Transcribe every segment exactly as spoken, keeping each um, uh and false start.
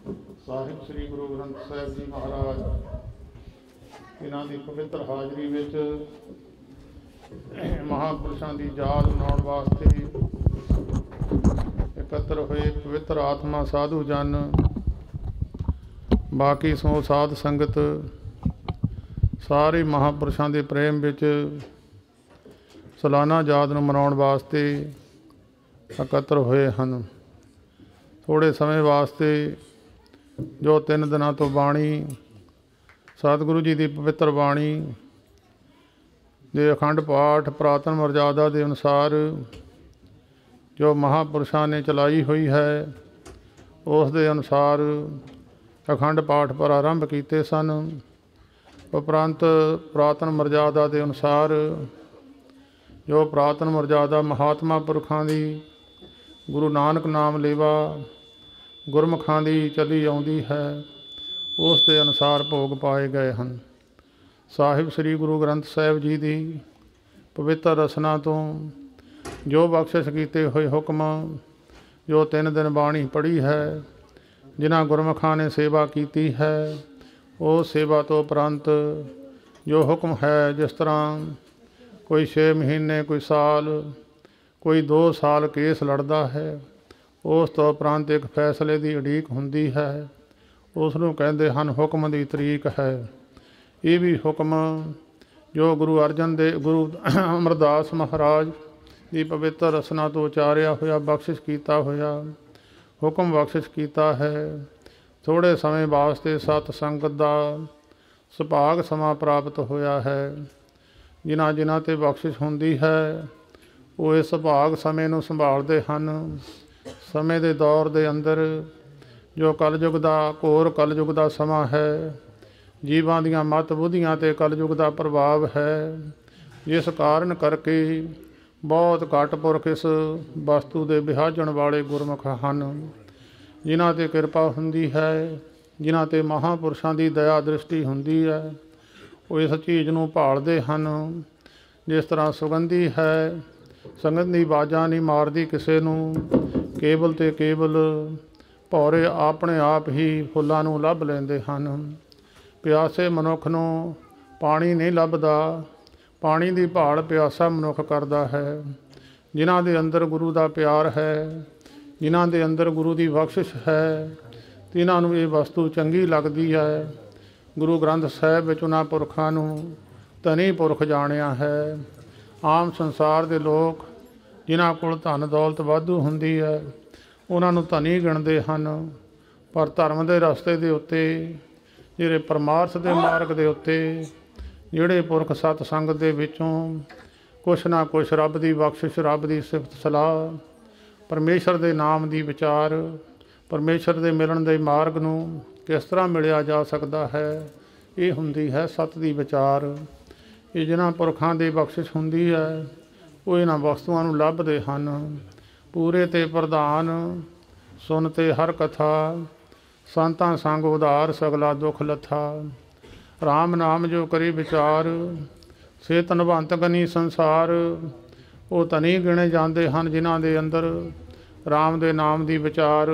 ਸਾਹਿਬ ਸ੍ਰੀ ਗੁਰੂ ਗ੍ਰੰਥ ਸਾਹਿਬ ਜੀ ਮਹਾਰਾਜ ਇਹਨਾਂ ਦੀ ਪਵਿੱਤਰ ਹਾਜ਼ਰੀ ਵਿੱਚ ਮਹਾਂਪੁਰਸ਼ਾਂ ਦੀ ਯਾਦ ਮਨਾਉਣ ਵਾਸਤੇ ਇਕੱਤਰ ਹੋਏ ਪਵਿੱਤਰ ਆਤਮਾ ਸਾਧੂ ਜਨ, ਬਾਕੀ ਸੋ ਸਾਧ ਸੰਗਤ ਸਾਰੇ ਮਹਾਂਪੁਰਸ਼ਾਂ ਦੇ ਪ੍ਰੇਮ ਵਿੱਚ ਸਾਲਾਨਾ ਯਾਦ ਨੂੰ ਮਨਾਉਣ ਵਾਸਤੇ ਇਕੱਤਰ ਹੋਏ ਹਨ। ਥੋੜ੍ਹੇ ਸਮੇਂ ਵਾਸਤੇ ਜੋ ਤਿੰਨ ਦਿਨਾਂ ਤੋਂ ਬਾਣੀ ਸਤਿਗੁਰੂ ਜੀ ਦੀ ਪਵਿੱਤਰ ਬਾਣੀ ਦੇ ਅਖੰਡ ਪਾਠ ਪੁਰਾਤਨ ਮਰਜ਼ਾਦਾ ਦੇ ਅਨੁਸਾਰ ਜੋ ਮਹਾਂਪੁਰਸ਼ਾਂ ਨੇ ਚਲਾਈ ਹੋਈ ਹੈ, ਉਸ ਦੇ ਅਨੁਸਾਰ ਅਖੰਡ ਪਾਠ ਪ੍ਰਾਰੰਭ ਕੀਤੇ ਸਨ। ਉਪਰੰਤ ਪੁਰਾਤਨ ਮਰਜ਼ਾਦਾ ਦੇ ਅਨੁਸਾਰ ਜੋ ਪੁਰਾਤਨ ਮਰਜ਼ਾਦਾ ਮਹਾਤਮਾ ਪੁਰਖਾਂ ਦੀ ਗੁਰੂ ਨਾਨਕ ਨਾਮ ਲੇਵਾ ਗੁਰਮੁਖਾਂ ਦੀ ਚੱਲੀ ਆਉਂਦੀ ਹੈ, ਉਸ ਦੇ ਅਨੁਸਾਰ ਭੋਗ ਪਾਏ ਗਏ ਹਨ। ਸਾਹਿਬ ਸ੍ਰੀ ਗੁਰੂ ਗ੍ਰੰਥ ਸਾਹਿਬ ਜੀ ਦੀ ਪਵਿੱਤਰ ਰਸਨਾ ਤੋਂ ਜੋ ਬਖਸ਼ਿਸ਼ ਕੀਤੇ ਹੋਏ ਹੁਕਮ, ਜੋ ਤਿੰਨ ਦਿਨ ਬਾਣੀ ਪੜ੍ਹੀ ਹੈ, ਜਿਨ੍ਹਾਂ ਗੁਰਮੁਖਾਂ ਨੇ ਸੇਵਾ ਕੀਤੀ ਹੈ, ਉਹ ਸੇਵਾ ਤੋਂ ਉਪਰੰਤ ਜੋ ਹੁਕਮ ਹੈ, ਜਿਸ ਤਰ੍ਹਾਂ ਕੋਈ ਛੇ ਮਹੀਨੇ, ਕੋਈ ਸਾਲ, ਕੋਈ ਦੋ ਸਾਲ ਕੇਸ ਲੜਦਾ ਹੈ, ਉਸ ਤੋਂ ਉਪਰੰਤ ਇੱਕ ਫੈਸਲੇ ਦੀ ਉਡੀਕ ਹੁੰਦੀ ਹੈ, ਉਸ ਨੂੰ ਕਹਿੰਦੇ ਹਨ ਹੁਕਮ ਦੀ ਤਰੀਕ ਹੈ। ਇਹ ਵੀ ਹੁਕਮ ਜੋ ਗੁਰੂ ਅਰਜਨ ਦੇ ਗੁਰੂ ਅਮਰਦਾਸ ਮਹਾਰਾਜ ਦੀ ਪਵਿੱਤਰ ਰਸਨਾ ਤੋਂ ਉਚਾਰਿਆ ਹੋਇਆ, ਬਖਸ਼ਿਸ਼ ਕੀਤਾ ਹੋਇਆ ਹੁਕਮ ਬਖਸ਼ਿਸ਼ ਕੀਤਾ ਹੈ। ਥੋੜ੍ਹੇ ਸਮੇਂ ਵਾਸਤੇ ਸਤ ਸੰਗਤ ਦਾ ਸੁਭਾਗ ਸਮਾਂ ਪ੍ਰਾਪਤ ਹੋਇਆ ਹੈ। ਜਿਨ੍ਹਾਂ ਜਿਨ੍ਹਾਂ 'ਤੇ ਬਖਸ਼ਿਸ਼ ਹੁੰਦੀ ਹੈ, ਉਹ ਇਸ ਸੁਭਾਗ ਸਮੇਂ ਨੂੰ ਸੰਭਾਲਦੇ ਹਨ। ਸਮੇਂ ਦੇ ਦੌਰ ਦੇ ਅੰਦਰ ਜੋ ਕਲਯੁੱਗ ਦਾ ਘੋਰ ਕਲਯੁੱਗ ਦਾ ਸਮਾਂ ਹੈ, ਜੀਵਾਂ ਦੀਆਂ ਮੱਤ ਬੁੱਧੀਆਂ 'ਤੇ ਕਲਯੁੱਗ ਦਾ ਪ੍ਰਭਾਵ ਹੈ, ਜਿਸ ਕਾਰਨ ਕਰਕੇ ਬਹੁਤ ਘੱਟ ਪੁਰਖ ਇਸ ਵਸਤੂ ਦੇ ਵਿਹਾਜਣ ਵਾਲੇ ਗੁਰਮੁਖ ਹਨ। ਜਿਨ੍ਹਾਂ 'ਤੇ ਕਿਰਪਾ ਹੁੰਦੀ ਹੈ, ਜਿਨ੍ਹਾਂ 'ਤੇ ਮਹਾਂਪੁਰਸ਼ਾਂ ਦੀ ਦਇਆ ਦ੍ਰਿਸ਼ਟੀ ਹੁੰਦੀ ਹੈ, ਉਹ ਇਸ ਚੀਜ਼ ਨੂੰ ਭਾਲਦੇ ਹਨ। ਜਿਸ ਤਰ੍ਹਾਂ ਸੁਗੰਧੀ ਹੈ, ਸੰਗਤ ਦੀ ਆਵਾਜ਼ਾਂ ਨਹੀਂ ਮਾਰਦੀ ਕਿਸੇ ਨੂੰ, ਕੇਵਲ ਅਤੇ ਕੇਵਲ ਭੌਰੇ ਆਪਣੇ ਆਪ ਹੀ ਫੁੱਲਾਂ ਨੂੰ ਲੱਭ ਲੈਂਦੇ ਹਨ। ਪਿਆਸੇ ਮਨੁੱਖ ਨੂੰ ਪਾਣੀ ਨਹੀਂ ਲੱਭਦਾ, ਪਾਣੀ ਦੀ ਭਾਲ ਪਿਆਸਾ ਮਨੁੱਖ ਕਰਦਾ ਹੈ। ਜਿਨ੍ਹਾਂ ਦੇ ਅੰਦਰ ਗੁਰੂ ਦਾ ਪਿਆਰ ਹੈ, ਜਿਨ੍ਹਾਂ ਦੇ ਅੰਦਰ ਗੁਰੂ ਦੀ ਬਖਸ਼ਿਸ਼ ਹੈ, ਤਿਨ੍ਹਾਂ ਨੂੰ ਇਹ ਵਸਤੂ ਚੰਗੀ ਲੱਗਦੀ ਹੈ। ਗੁਰੂ ਗ੍ਰੰਥ ਸਾਹਿਬ ਵਿੱਚ ਉਹਨਾਂ ਪੁਰਖਾਂ ਨੂੰ ਧਨੀ ਪੁਰਖ ਜਾਣਿਆ ਹੈ। ਆਮ ਸੰਸਾਰ ਦੇ ਲੋਕ ਜਿਨ੍ਹਾਂ ਕੋਲ ਧਨ ਦੌਲਤ ਵਾਧੂ ਹੁੰਦੀ ਹੈ, ਉਹਨਾਂ ਨੂੰ ਧਨੀ ਗਿਣਦੇ ਹਨ, ਪਰ ਧਰਮ ਦੇ ਰਸਤੇ ਦੇ ਉੱਤੇ, ਜਿਹੜੇ ਪਰਮਾਰਥ ਦੇ ਮਾਰਗ ਦੇ ਉੱਤੇ ਜਿਹੜੇ ਪੁਰਖ ਸਤ ਸੰਗਤ ਦੇ ਵਿੱਚੋਂ ਕੁਛ ਨਾ ਕੁਛ ਰੱਬ ਦੀ ਬਖਸ਼ਿਸ਼, ਰੱਬ ਦੀ ਸਿਫਤ ਸਲਾਹ, ਪਰਮੇਸ਼ਰ ਦੇ ਨਾਮ ਦੀ ਵਿਚਾਰ, ਪਰਮੇਸ਼ਰ ਦੇ ਮਿਲਣ ਦੇ ਮਾਰਗ ਨੂੰ ਕਿਸ ਤਰ੍ਹਾਂ ਮਿਲਿਆ ਜਾ ਸਕਦਾ ਹੈ, ਇਹ ਹੁੰਦੀ ਹੈ ਸਤ ਦੀ ਵਿਚਾਰ। ਇਹ ਜਿਨ੍ਹਾਂ ਪੁਰਖਾਂ ਦੀ ਬਖਸ਼ਿਸ਼ ਹੁੰਦੀ ਹੈ, ਉਹ ਇਹਨਾਂ ਵਸਤੂਆਂ ਨੂੰ ਲੱਭਦੇ ਹਨ। ਪੂਰੇ ਤੇ ਪ੍ਰਧਾਨ ਸੁਣ ਤੇ ਹਰ ਕਥਾ, ਸੰਤਾਂ ਸੰਗ ਉਧਾਰ ਸਗਲਾ ਦੁੱਖ ਲੱਥਾ। ਰਾਮ ਨਾਮ ਜੋ ਕਰੀ ਵਿਚਾਰ, ਸੇ ਧਨਵੰਤ ਗਨੀ ਸੰਸਾਰ। ਉਹ ਧਨੀ ਗਿਣੇ ਜਾਂਦੇ ਹਨ ਜਿਨ੍ਹਾਂ ਦੇ ਅੰਦਰ ਰਾਮ ਦੇ ਨਾਮ ਦੀ ਵਿਚਾਰ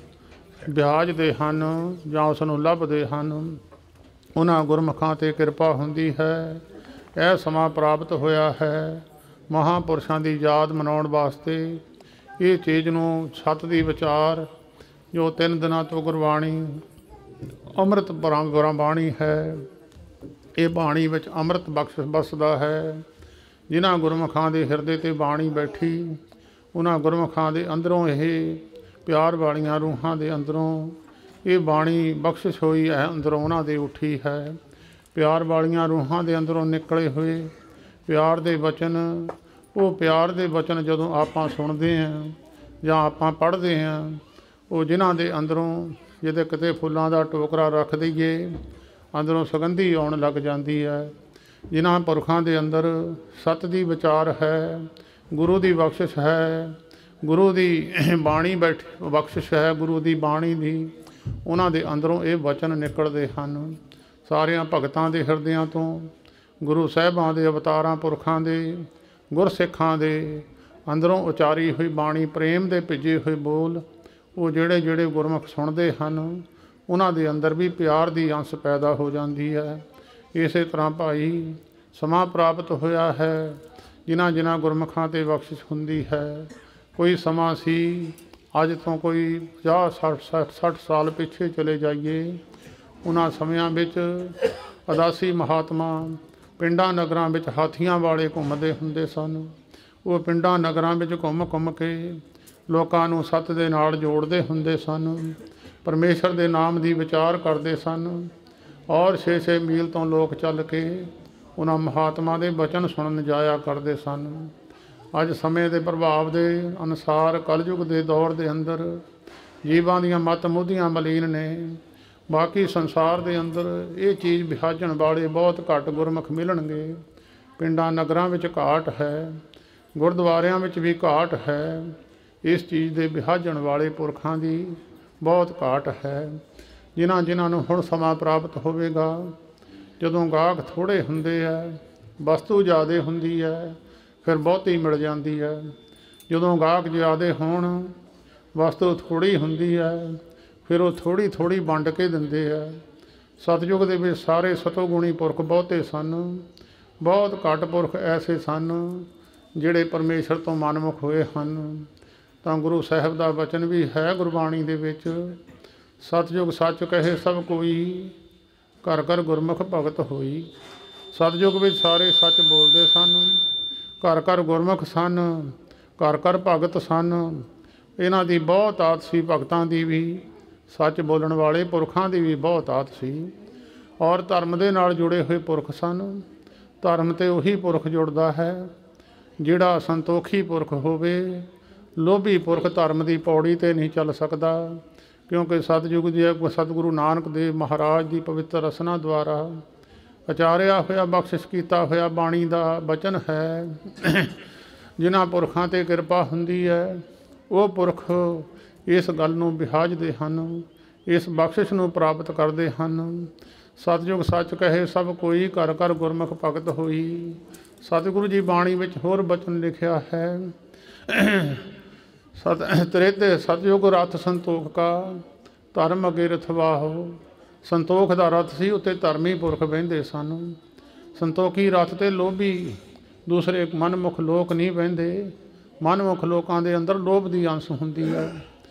ਵਿਆਜਦੇ ਹਨ ਜਾਂ ਉਸ ਨੂੰ ਲੱਭਦੇ ਹਨ। ਉਹਨਾਂ ਗੁਰਮੁਖਾਂ 'ਤੇ ਕਿਰਪਾ ਹੁੰਦੀ ਹੈ। ਇਹ ਸਮਾਂ ਪ੍ਰਾਪਤ ਹੋਇਆ ਹੈ ਮਹਾਂਪੁਰਸ਼ਾਂ ਦੀ ਯਾਦ ਮਨਾਉਣ ਵਾਸਤੇ। ਇਹ ਚੀਜ਼ ਨੂੰ ਸਤ ਦੀ ਵਿਚਾਰ ਜੋ ਤਿੰਨ ਦਿਨਾਂ ਤੋਂ ਗੁਰਬਾਣੀ ਅੰਮ੍ਰਿਤ ਗੁਰਬਾਣੀ ਹੈ, ਇਹ ਬਾਣੀ ਵਿੱਚ ਅੰਮ੍ਰਿਤ ਬਖਸ਼ ਵਸਦਾ ਹੈ। ਜਿਨ੍ਹਾਂ ਗੁਰਮੁਖਾਂ ਦੇ ਹਿਰਦੇ 'ਤੇ ਬਾਣੀ ਬੈਠੀ, ਉਹਨਾਂ ਗੁਰਮੁਖਾਂ ਦੇ ਅੰਦਰੋਂ ਇਹ ਪਿਆਰ ਵਾਲੀਆਂ ਰੂਹਾਂ ਦੇ ਅੰਦਰੋਂ ਇਹ ਬਾਣੀ ਬਖਸ਼ਿਸ਼ ਹੋਈ ਹੈ, ਅੰਦਰੋਂ ਉਹਨਾਂ ਦੇ ਉੱਠੀ ਹੈ। ਪਿਆਰ ਵਾਲੀਆਂ ਰੂਹਾਂ ਦੇ ਅੰਦਰੋਂ ਨਿਕਲੇ ਹੋਏ ਪਿਆਰ ਦੇ ਵਚਨ, ਉਹ ਪਿਆਰ ਦੇ ਵਚਨ ਜਦੋਂ ਆਪਾਂ ਸੁਣਦੇ ਹਾਂ ਜਾਂ ਆਪਾਂ ਪੜ੍ਹਦੇ ਹਾਂ, ਉਹ ਜਿਨ੍ਹਾਂ ਦੇ ਅੰਦਰੋਂ ਜਿਹਦੇ ਕਿਤੇ ਫੁੱਲਾਂ ਦਾ ਟੋਕਰਾ ਰੱਖ ਦਈਏ, ਅੰਦਰੋਂ ਸੁਗੰਧੀ ਆਉਣ ਲੱਗ ਜਾਂਦੀ ਹੈ। ਜਿਨ੍ਹਾਂ ਪੁਰਖਾਂ ਦੇ ਅੰਦਰ ਸਤ ਦੀ ਵਿਚਾਰ ਹੈ, ਗੁਰੂ ਦੀ ਬਖਸ਼ਿਸ਼ ਹੈ, ਗੁਰੂ ਦੀ ਬਾਣੀ ਬੈਠ ਬਖਸ਼ਿਸ਼ ਹੈ, ਗੁਰੂ ਦੀ ਬਾਣੀ ਦੀ, ਉਹਨਾਂ ਦੇ ਅੰਦਰੋਂ ਇਹ ਵਚਨ ਨਿਕਲਦੇ ਹਨ। ਸਾਰਿਆਂ ਭਗਤਾਂ ਦੇ ਹਿਰਦਿਆਂ ਤੋਂ, ਗੁਰੂ ਸਾਹਿਬਾਂ ਦੇ ਅਵਤਾਰਾਂ ਪੁਰਖਾਂ ਦੇ, ਗੁਰਸਿੱਖਾਂ ਦੇ ਅੰਦਰੋਂ ਉਚਾਰੀ ਹੋਈ ਬਾਣੀ, ਪ੍ਰੇਮ ਦੇ ਭਿੱਜੇ ਹੋਏ ਬੋਲ, ਉਹ ਜਿਹੜੇ ਜਿਹੜੇ ਗੁਰਮੁਖ ਸੁਣਦੇ ਹਨ, ਉਹਨਾਂ ਦੇ ਅੰਦਰ ਵੀ ਪਿਆਰ ਦੀ ਅੰਸ ਪੈਦਾ ਹੋ ਜਾਂਦੀ ਹੈ। ਇਸੇ ਤਰ੍ਹਾਂ ਭਾਈ ਸਮਾਂ ਪ੍ਰਾਪਤ ਹੋਇਆ ਹੈ, ਜਿਨ੍ਹਾਂ ਜਿਨ੍ਹਾਂ ਗੁਰਮੁਖਾਂ 'ਤੇ ਬਖਸ਼ਿਸ਼ ਹੁੰਦੀ ਹੈ। ਕੋਈ ਸਮਾਂ ਸੀ, ਅੱਜ ਤੋਂ ਕੋਈ ਪੰਜਾਹ ਸੱਠ ਸੱਠ ਸਾਲ ਪਿੱਛੇ ਚਲੇ ਜਾਈਏ, ਉਹਨਾਂ ਸਮਿਆਂ ਵਿੱਚ ਉਦਾਸੀ ਮਹਾਤਮਾ ਪਿੰਡਾਂ ਨਗਰਾਂ ਵਿੱਚ ਹਾਥੀਆਂ ਵਾਲੇ ਘੁੰਮਦੇ ਹੁੰਦੇ ਸਨ। ਉਹ ਪਿੰਡਾਂ ਨਗਰਾਂ ਵਿੱਚ ਘੁੰਮ ਘੁੰਮ ਕੇ ਲੋਕਾਂ ਨੂੰ ਸੱਤ ਦੇ ਨਾਲ ਜੋੜਦੇ ਹੁੰਦੇ ਸਨ, ਪਰਮੇਸ਼ਰ ਦੇ ਨਾਮ ਦੀ ਵਿਚਾਰ ਕਰਦੇ ਸਨ, ਔਰ ਛੇ ਛੇ ਮੀਲ ਤੋਂ ਲੋਕ ਚੱਲ ਕੇ ਉਹਨਾਂ ਮਹਾਤਮਾ ਦੇ ਬਚਨ ਸੁਣਨ ਜਾਇਆ ਕਰਦੇ ਸਨ। ਅੱਜ ਸਮੇਂ ਦੇ ਪ੍ਰਭਾਵ ਦੇ ਅਨੁਸਾਰ ਕਲਯੁਗ ਦੇ ਦੌਰ ਦੇ ਅੰਦਰ ਜੀਵਾਂ ਦੀਆਂ ਮੱਤ ਮੁੱਧੀਆਂ ਮਲੀਨ ਨੇ। ਬਾਕੀ ਸੰਸਾਰ ਦੇ ਅੰਦਰ ਇਹ ਚੀਜ਼ ਵਿਹਾਜਣ ਵਾਲੇ ਬਹੁਤ ਘੱਟ ਗੁਰਮੁਖ ਮਿਲਣਗੇ। ਪਿੰਡਾਂ ਨਗਰਾਂ ਵਿੱਚ ਘਾਟ ਹੈ, ਗੁਰਦੁਆਰਿਆਂ ਵਿੱਚ ਵੀ ਘਾਟ ਹੈ। ਇਸ ਚੀਜ਼ ਦੇ ਵਿਹਾਜਣ ਵਾਲੇ ਪੁਰਖਾਂ ਦੀ ਬਹੁਤ ਘਾਟ ਹੈ। ਜਿਨ੍ਹਾਂ ਜਿਨ੍ਹਾਂ ਨੂੰ ਹੁਣ ਸਮਾਂ ਪ੍ਰਾਪਤ ਹੋਵੇਗਾ, ਜਦੋਂ ਗਾਹਕ ਥੋੜ੍ਹੇ ਹੁੰਦੇ ਹੈ, ਵਸਤੂ ਜ਼ਿਆਦਾ ਹੁੰਦੀ ਹੈ, ਫਿਰ ਬਹੁਤੀ ਮਿਲ ਜਾਂਦੀ ਹੈ। ਜਦੋਂ ਗਾਹਕ ਜ਼ਿਆਦਾ ਹੋਣ, ਵਸਤੂ ਥੋੜ੍ਹੀ ਹੁੰਦੀ ਹੈ, ਫਿਰ ਉਹ ਥੋੜ੍ਹੀ ਥੋੜ੍ਹੀ ਵੰਡ ਕੇ ਦਿੰਦੇ ਹੈ। ਸਤਿਯੁਗ ਦੇ ਵਿੱਚ ਸਾਰੇ ਸਤੋਗੁਣੀ ਪੁਰਖ ਬਹੁਤੇ ਸਨ, ਬਹੁਤ ਘੱਟ ਪੁਰਖ ਐਸੇ ਸਨ ਜਿਹੜੇ ਪਰਮੇਸ਼ਰ ਤੋਂ ਮਨਮੁਖ ਹੋਏ ਹਨ। ਤਾਂ ਗੁਰੂ ਸਾਹਿਬ ਦਾ ਬਚਨ ਵੀ ਹੈ ਗੁਰਬਾਣੀ ਦੇ ਵਿੱਚ, ਸਤਿਯੁਗ ਸੱਚ ਕਹੇ ਸਭ ਕੋਈ, ਘਰ ਘਰ ਗੁਰਮੁਖ ਭਗਤ ਹੋਈ। ਸਤਿਯੁਗ ਵਿੱਚ ਸਾਰੇ ਸੱਚ ਬੋਲਦੇ ਸਨ, ਘਰ ਘਰ ਗੁਰਮੁਖ ਸਨ, ਘਰ ਘਰ ਭਗਤ ਸਨ। ਇਹਨਾਂ ਦੀ ਬਹੁਤ ਆਦਤ ਸੀ, ਭਗਤਾਂ ਦੀ ਵੀ, ਸੱਚ ਬੋਲਣ ਵਾਲੇ ਪੁਰਖਾਂ ਦੀ ਵੀ ਬਹੁਤ ਆਦਤ ਸੀ। ਔਰ ਧਰਮ ਦੇ ਨਾਲ ਜੁੜੇ ਹੋਏ ਪੁਰਖ ਸਨ। ਧਰਮ 'ਤੇ ਉਹੀ ਪੁਰਖ ਜੁੜਦਾ ਹੈ ਜਿਹੜਾ ਸੰਤੋਖੀ ਪੁਰਖ ਹੋਵੇ। ਲੋਭੀ ਪੁਰਖ ਧਰਮ ਦੀ ਪੌੜੀ 'ਤੇ ਨਹੀਂ ਚੱਲ ਸਕਦਾ, ਕਿਉਂਕਿ ਸਤਿਯੁਗ ਦੀ ਸਤਿਗੁਰੂ ਨਾਨਕ ਦੇਵ ਮਹਾਰਾਜ ਦੀ ਪਵਿੱਤਰ ਰਸਨਾ ਦੁਆਰਾ ਉਚਾਰਿਆ ਹੋਇਆ, ਬਖਸ਼ਿਸ਼ ਕੀਤਾ ਹੋਇਆ ਬਾਣੀ ਦਾ ਬਚਨ ਹੈ। ਜਿਨ੍ਹਾਂ ਪੁਰਖਾਂ 'ਤੇ ਕਿਰਪਾ ਹੁੰਦੀ ਹੈ, ਉਹ ਪੁਰਖ ਇਸ ਗੱਲ ਨੂੰ ਵਿਹਾਜਦੇ ਹਨ, ਇਸ ਬਖਸ਼ਿਸ਼ ਨੂੰ ਪ੍ਰਾਪਤ ਕਰਦੇ ਹਨ। ਸਤਿਯੁਗ ਸੱਚ ਕਹੇ ਸਭ ਕੋਈ, ਘਰ ਘਰ ਗੁਰਮੁਖ ਭਗਤ ਹੋਈ। ਸਤਿਗੁਰੂ ਜੀ ਬਾਣੀ ਵਿੱਚ ਹੋਰ ਬਚਨ ਲਿਖਿਆ ਹੈ, ਸਤ ਤ੍ਰੇਤੇ ਸਤਿਯੁਗ ਰਥ ਸੰਤੋਖ ਕਾ, ਧਰਮ ਅਗੇ ਰਥਵਾਹੋ। ਸੰਤੋਖ ਦਾ ਰਥ ਸੀ, ਉੱਤੇ ਧਰਮੀ ਪੁਰਖ ਬਹਿੰਦੇ ਸਨ। ਸੰਤੋਖੀ ਰਥ 'ਤੇ ਲੋਭੀ ਦੂਸਰੇ ਮਨਮੁਖ ਲੋਕ ਨਹੀਂ ਬਹਿੰਦੇ। ਮਨਮੁਖ ਲੋਕਾਂ ਦੇ ਅੰਦਰ ਲੋਭ ਦੀ ਅੰਸ਼ ਹੁੰਦੀ ਹੈ।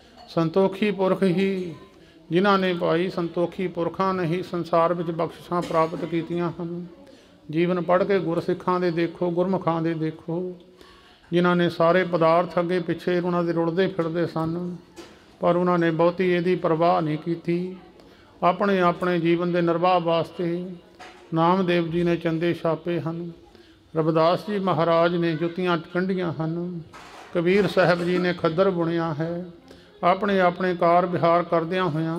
ਸੰਤੋਖੀ ਪੁਰਖ ਹੀ, ਜਿਨ੍ਹਾਂ ਨੇ ਭਾਈ ਸੰਤੋਖੀ ਪੁਰਖਾਂ ਨੇ ਹੀ ਸੰਸਾਰ ਵਿੱਚ ਬਖਸ਼ਿਸ਼ਾਂ ਪ੍ਰਾਪਤ ਕੀਤੀਆਂ ਹਨ। ਜੀਵਨ ਪੜ੍ਹ ਕੇ ਗੁਰਸਿੱਖਾਂ ਦੇ ਦੇਖੋ, ਗੁਰਮੁਖਾਂ ਦੇ ਦੇਖੋ, ਜਿਨ੍ਹਾਂ ਨੇ ਸਾਰੇ ਪਦਾਰਥ ਅੱਗੇ ਪਿੱਛੇ ਉਹਨਾਂ ਦੇ ਰੁੜਦੇ ਫਿਰਦੇ ਸਨ, ਪਰ ਉਹਨਾਂ ਨੇ ਬਹੁਤੀ ਇਹਦੀ ਪਰਵਾਹ ਨਹੀਂ ਕੀਤੀ। ਆਪਣੇ ਆਪਣੇ ਜੀਵਨ ਦੇ ਨਿਰਵਾਹ ਵਾਸਤੇ ਨਾਮਦੇਵ ਜੀ ਨੇ ਚੰਦੇ ਛਾਪੇ ਹਨ, ਰਵਿਦਾਸ ਜੀ ਮਹਾਰਾਜ ਨੇ ਜੁੱਤੀਆਂ ਕੰਢੀਆਂ ਹਨ, ਕਬੀਰ ਸਾਹਿਬ ਜੀ ਨੇ ਖੱਦਰ ਬੁਣਿਆ ਹੈ। ਆਪਣੇ ਆਪਣੇ ਕਾਰ ਵਿਹਾਰ ਕਰਦਿਆਂ ਹੋਇਆਂ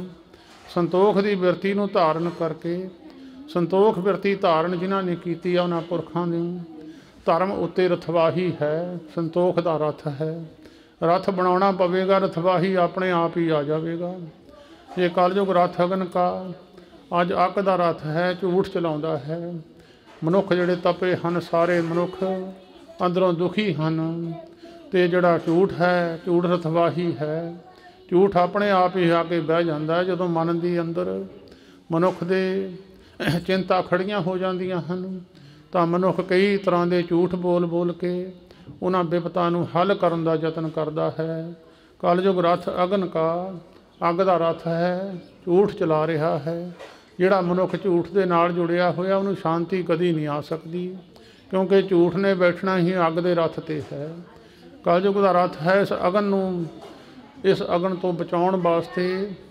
ਸੰਤੋਖ ਦੀ ਬਿਰਤੀ ਨੂੰ ਧਾਰਨ ਕਰਕੇ, ਸੰਤੋਖ ਬਿਰਤੀ ਧਾਰਨ ਜਿਨ੍ਹਾਂ ਨੇ ਕੀਤੀ ਆ, ਉਹਨਾਂ ਪੁਰਖਾਂ ਦੇ ਧਰਮ ਉੱਤੇ ਰਥਵਾਹੀ ਹੈ। ਸੰਤੋਖ ਦਾ ਰਥ ਹੈ। ਰਥ ਬਣਾਉਣਾ ਪਵੇਗਾ, ਰਥਵਾਹੀ ਆਪਣੇ ਆਪ ਹੀ ਆ ਜਾਵੇਗਾ। ਇਹ ਕਲਯੁਗ ਰਥ ਅਗਨ ਕਾ, ਅੱਜ ਅੱਗ ਦਾ ਰਥ ਹੈ, ਝੂਠ ਚਲਾਉਂਦਾ ਹੈ। ਮਨੁੱਖ ਜਿਹੜੇ ਤਪੇ ਹਨ, ਸਾਰੇ ਮਨੁੱਖ ਅੰਦਰੋਂ ਦੁਖੀ ਹਨ, ਅਤੇ ਜਿਹੜਾ ਝੂਠ ਹੈ, ਝੂਠ ਰਥਵਾਹੀ ਹੈ। ਝੂਠ ਆਪਣੇ ਆਪ ਹੀ ਆ ਕੇ ਬਹਿ ਜਾਂਦਾ ਹੈ। ਜਦੋਂ ਮਨ ਦੇ ਅੰਦਰ ਮਨੁੱਖ ਦੇ ਚਿੰਤਾ ਖੜੀਆਂ ਹੋ ਜਾਂਦੀਆਂ ਹਨ, ਤਾਂ ਮਨੁੱਖ ਕਈ ਤਰ੍ਹਾਂ ਦੇ ਝੂਠ ਬੋਲ ਬੋਲ ਕੇ ਉਹਨਾਂ ਬਿਪਤਾ ਨੂੰ ਹੱਲ ਕਰਨ ਦਾ ਯਤਨ ਕਰਦਾ ਹੈ। ਕਲਯੁਗ ਰਥ ਅਗਨ ਕਾ, ਅੱਗ ਦਾ ਰਥ ਹੈ, ਝੂਠ ਚਲਾ ਰਿਹਾ ਹੈ। ਜਿਹੜਾ ਮਨੁੱਖ ਝੂਠ ਦੇ ਨਾਲ ਜੁੜਿਆ ਹੋਇਆ, ਉਹਨੂੰ ਸ਼ਾਂਤੀ ਕਦੀ ਨਹੀਂ ਆ ਸਕਦੀ, ਕਿਉਂਕਿ ਝੂਠ ਨੇ ਬੈਠਣਾ ਹੀ ਅੱਗ ਦੇ ਰਥ 'ਤੇ ਹੈ। ਕਲਯੁਗ ਦਾ ਰਥ ਹੈ। ਇਸ ਅਗਨ ਨੂੰ, ਇਸ ਅਗਨ ਤੋਂ ਬਚਾਉਣ ਵਾਸਤੇ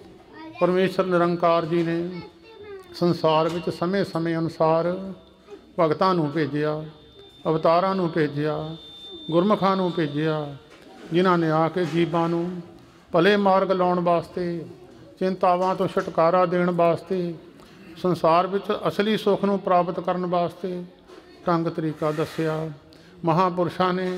ਪਰਮੇਸ਼ਰ ਨਿਰੰਕਾਰ ਜੀ ਨੇ ਸੰਸਾਰ ਵਿੱਚ ਸਮੇਂ ਸਮੇਂ ਅਨੁਸਾਰ ਭਗਤਾਂ ਨੂੰ ਭੇਜਿਆ, ਅਵਤਾਰਾਂ ਨੂੰ ਭੇਜਿਆ, ਗੁਰਮੁਖਾਂ ਨੂੰ ਭੇਜਿਆ, ਜਿਨ੍ਹਾਂ ਨੇ ਆ ਕੇ ਜੀਵਾਂ ਨੂੰ ਭਲੇ ਮਾਰਗ ਲਾਉਣ ਵਾਸਤੇ, ਚਿੰਤਾਵਾਂ ਤੋਂ ਛੁਟਕਾਰਾ ਦੇਣ ਵਾਸਤੇ, ਸੰਸਾਰ ਵਿੱਚ ਅਸਲੀ ਸੁੱਖ ਨੂੰ ਪ੍ਰਾਪਤ ਕਰਨ ਵਾਸਤੇ ਢੰਗ ਤਰੀਕਾ ਦੱਸਿਆ। ਮਹਾਂਪੁਰਸ਼ਾਂ ਨੇ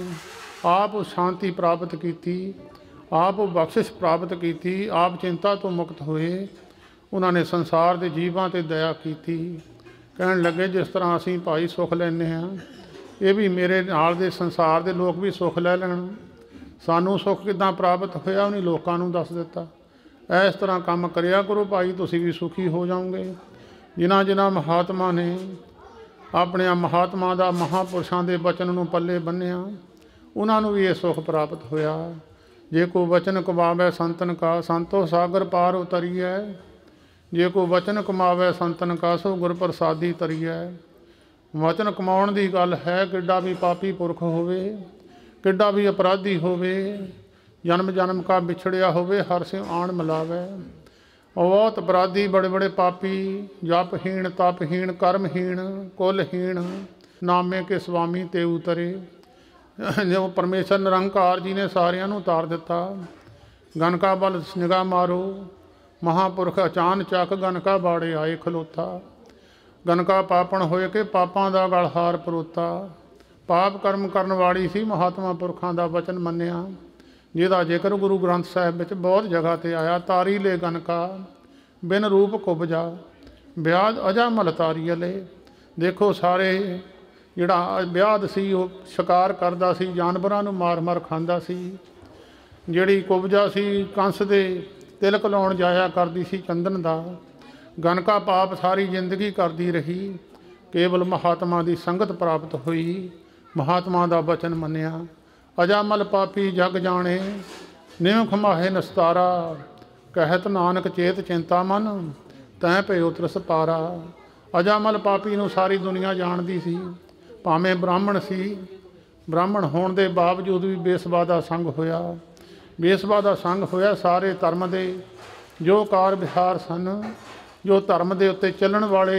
ਆਪ ਸ਼ਾਂਤੀ ਪ੍ਰਾਪਤ ਕੀਤੀ, ਆਪ ਬਖਸ਼ਿਸ਼ ਪ੍ਰਾਪਤ ਕੀਤੀ, ਆਪ ਚਿੰਤਾ ਤੋਂ ਮੁਕਤ ਹੋਏ। ਉਹਨਾਂ ਨੇ ਸੰਸਾਰ ਦੇ ਜੀਵਾਂ 'ਤੇ ਦਇਆ ਕੀਤੀ। ਕਹਿਣ ਲੱਗੇ, ਜਿਸ ਤਰ੍ਹਾਂ ਅਸੀਂ ਭਾਈ ਸੁੱਖ ਲੈਂਦੇ ਹਾਂ, ਇਹ ਵੀ ਮੇਰੇ ਨਾਲ ਦੇ ਸੰਸਾਰ ਦੇ ਲੋਕ ਵੀ ਸੁੱਖ ਲੈ ਲੈਣ। ਸਾਨੂੰ ਸੁੱਖ ਕਿੱਦਾਂ ਪ੍ਰਾਪਤ ਹੋਇਆ, ਉਹਨੇ ਲੋਕਾਂ ਨੂੰ ਦੱਸ ਦਿੱਤਾ। इस तरह काम करिया करो भाई, तुसीं भी सुखी हो जाओगे। जिन्हां जिन्हां महात्मा ने अपने महात्मा का महापुरुषों के वचन नूं पल्ले बन्निया, उन्होंने भी ये सुख प्राप्त होया। जे को वचन कमावे संतन का, संतो सागर पार उतरिए। जे को वचन कमावे संतन का, सो गुर प्रसादी तरिए। वचन कमाउण दी गल है, किड्डा भी पापी पुरख होवे, किड्डा भी अपराधी होवे, जन्म जन्म का बिछड़िया होवे, हर से आण मिलावे। बहुत अपराधी, बड़े बड़े पापी, जपहीन तपहीन कर्महीन कुलहीन, नामे के स्वामी ते उतरे। जो परमेश्वर निरंकार जी ने सारिਆਂ ਨੂੰ उतार दिता। गनका बल निगाह मारो, महापुरख अचान चक गनका बाड़े आए खलोता। गनका पापण होए के पापां दा गल हार परोता। पाप कर्म करन वाली सी, महात्मा पुरखां दा वचन मन्निया, जिहदा जिक्र गुरु ग्रंथ साहिब विच बहुत जगह ते आया। तारी ले गनका बिन रूप कुबजा, ब्याद अजा मल तारी अले। देखो सारे जिहड़ा ब्याद सी वो शिकार करदा सी, जानवरां नूं मार मार खांदा सी। जिहड़ी कुबजा सी कंस दे तिलक लाउण जाया करदी सी चंदन दा। गनका पाप सारी जिंदगी करती रही, केवल महात्मा की संगत प्राप्त हुई, महात्मा का वचन मन्निया। अजामल पापी जग जाने, निमख माहे नस्तारा। कहत नानक चेत चिंता मन, तैं पे उतरस पारा। अजामल पापी नूं सारी दुनिया जानती सी, भावें ब्राह्मण सी। ब्राह्मण होने के बावजूद भी बेसवा का संग होया। बेसवा का संग होया, सारे धर्म के जो कार विहार सन, जो धर्म के उत्ते चलण वाले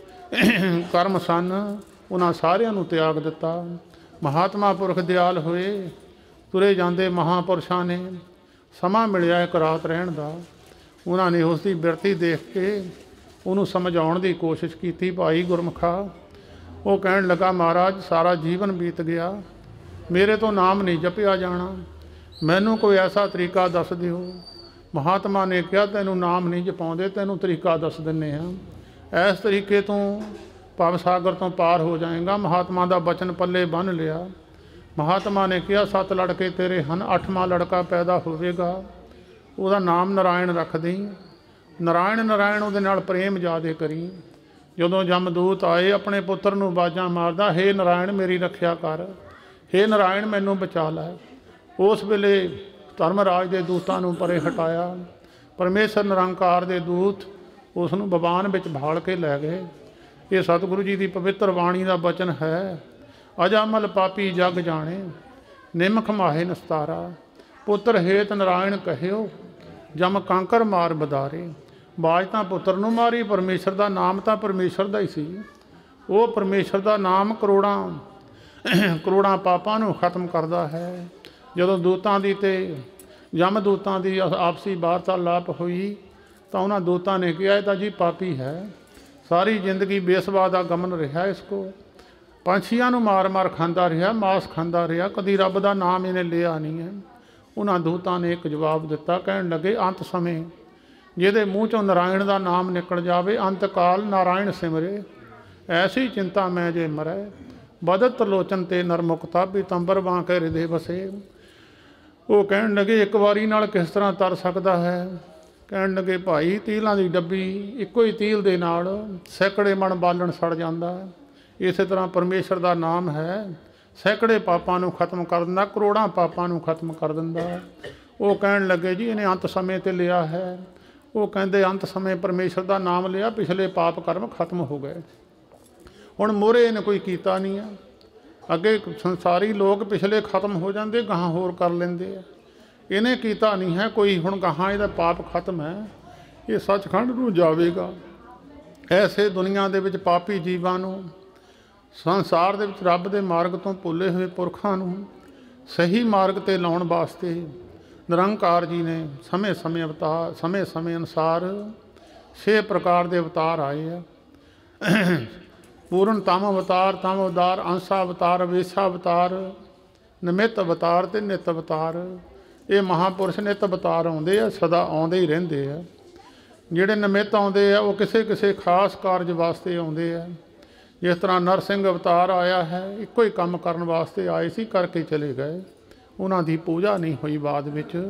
कर्म सन, उन्हां सारिਆਂ ਨੂੰ त्याग दिता। महात्मा पुरख दयाल होए, तुरे जाते महापुरुषों ने समा मिलिया एक रात रहण दा। उन्होंने उसकी बिरती देख के उन्होंने समझाउण की कोशिश की। भाई गुरमुखा, वो कहण लगा, महाराज सारा जीवन बीत गया, मेरे तो नाम नहीं जपिया जाना, मैनू कोई ऐसा तरीका दस दिओ। महात्मा ने कहा, तैनू नाम नहीं जपाउंदे, तैनू तरीका दस दिन्ने आ। इस तरीके तो भव सागर तो पार हो जाएगा। महात्मा का वचन पल्ले बन लिया। महात्मा ने कहा, सत्त लड़के तेरे हैं, अठवां लड़का पैदा होवेगा, ਉਹਦਾ नाम नारायण रख दी। नारायण नारायण ਉਹਦੇ ਨਾਲ प्रेम ज़्यादा करी। ਜਦੋਂ जमदूत आए अपने पुत्र ਨੂੰ बाजा मारदा, हे नारायण मेरी रखिया कर, हे नारायण मैनू बचा लै। उस वेले धर्मराज के दूतां नूं परे हटाया। परमेश्वर निरंकार के दूत उसनूं बबान विच भाल के लै गए। ये सतगुरु जी की पवित्र बाणी का वचन है। अजामल पापी जग जाने, निमख माहे नस्तारा। पुत्र हेत नारायण कहियो, जम कांकर मार बदारे। बाज तां पुत्र नूं मारी, परमेश्वर का नाम तां परमेश्वर का ही सी। वो परमेश्वर का नाम करोड़ां करोड़ां पापां नूं खत्म करता है। जदों दूतां दी ते यमदूतां दी आपसी वार्तालाप हुई तो उन्होंने दूतां ने कहा, यह तां जी पापी है, सारी जिंदगी बेसवा का गमन रहा, इसको पंछियां नूं मार मार खांदा रहा, मांस खांदा रहा, कदी रब का नाम इन्हें लिया नहीं है। उन्होंने दूतां ने एक जवाब दिता, कहण लगे, अंत समय जिहदे मूँह चों नारायण का नाम निकल जाए, अंत काल नारायण सिमरे, ऐसी चिंता मैं जे मरै। बदत लोचन ते नरमुक्ता, पीतंबर बांके हृदय बसे। वो कहण लगे, एक वारी नाल किस तरह तर सकता है। कहण लगे, भाई तीलों की डब्बी इक्को ही तील दे नाल सैकड़े मन बालन सड़ जाता है। इस तरह परमेश्वर का नाम है, सैकड़े पापां नूं खत्म कर दिंदा, करोड़ां पापां नूं खत्म कर दिंदा। वो कहण लगे, जी इन्हें अंत समय ते लिया है। वो कहंदे, अंत समय परमेश्वर का नाम लिया, पिछले पाप कर्म खत्म हो गए, हुण मोहरे इन्हें कोई कीता नहीं है। अगे संसारी लोग पिछले खत्म हो जाते, गाहां होर कर लेंदे आ, इन्हें कीता नहीं है कोई, हुण गाहां इहदा पाप खत्म है, ये सचखंड नूं जावेगा। ऐसे दुनिया दे विच पापी जीवां नूं, संसार दे विच रब दे मार्ग तो भुले हुए पुरखां नूं सही मार्ग ते लाउण वास्ते निरंकार जी ने समय समय अवतार समय समय अनुसार छे प्रकार के अवतार आए हैं। पूर्ण तम अवतार, तम अवतार, अंशा अवतार, वेशा अवतार, निमित अवतार ते नित अवतार। ये महापुरुष नित अवतार आउंदे आ, सदा आउंदे ही रहिंदे आ। जिहड़े निमित आउंदे आ वो किसी किसी खास कारज वास्ते आउंदे आ। जिस तरह नरसिंह अवतार आया है, इक्को ही काम करन वास्ते आए सी, करके चले गए, उन्हां दी पूजा नहीं हुई बाद विच।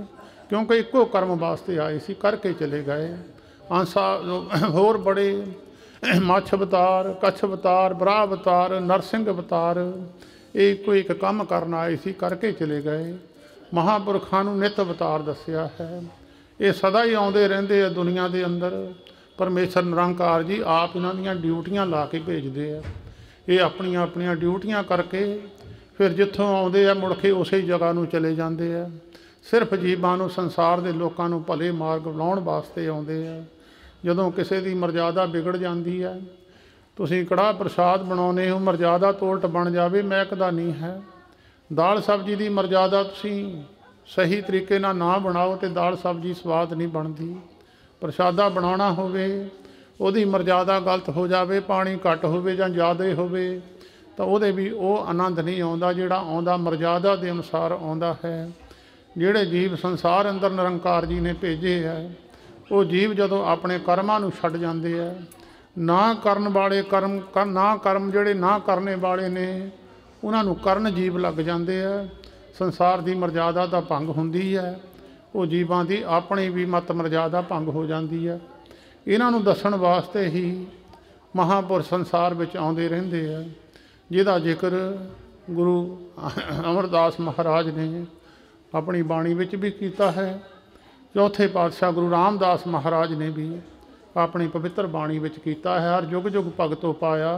क्योंकि इक्को कर्म वास्ते आए सी, करके चले गए। आंसा होर बड़े मच्छ अवतार, कच्छ अवतार, बराह अवतार, नरसिंह अवतार, ये इक्को एक काम करन आए सी, करके चले गए। महापुरखां नूं नित अवतार दस्सिया है। ये सदा ही आउंदे रहिंदे आ दुनिया दे अंदर। परमेश्वर निरंकार जी आप इन्हां दीयां ड्यूटियां ला के भेजदे आ। ये अपनियां अपनियां ड्यूटियां करके फिर जिथों आउंदे आ मुड़ के उसे जगह नूं चले जांदे आ। सिर्फ जीवां नूं संसार दे लोकां नूं भले मार्ग लाउण वास्ते आउंदे आ। जदों किसी दी मर्यादा बिगड़ जांदी है, तुसीं कड़ाह प्रसाद बनाउने हो, मर्यादा तो उलट बन जावे, महकदा नहीं है। दाल सब्जी की मर्यादा तुसीं सही तरीके नाल ना बनाओ तो दाल सब्जी स्वाद नहीं बनती। प्रसादा बनाना होवे उहदी मर्यादा गलत हो जावे, पानी घट होवे जां ज़्यादा होवे तो उहदे भी वो आनंद नहीं आउंदा जिहड़ा आउंदा मर्यादा के अनुसार आउंदा है। जिहड़े जीव संसार अंदर निरंकार जी ने भेजे है, वो जीव जदों अपने कर्मां नूं छड्ड जांदे है, ना करन वाले कर्म कर ना कर्म जिहड़े ना करने वाले ने उन्हां नूं करन जीव लग जांदे है। संसार की मर्यादा दा भंग हुंदी है, वो जीवां दी अपनी भी मत मर्यादा भंग हो जाती है। इन्हां नूं दस्सण वास्ते ही महापुरुष संसार विच आउंदे रहिंदे है, जिहदा जिक्र गुरु अमरदास महाराज ने अपनी बाणी विच भी कीता है। चौथे पातशाह गुरु रामदास महाराज ने भी अपनी पवित्र बाणी विच कीता है। हर जुग जुग भगतों पाया,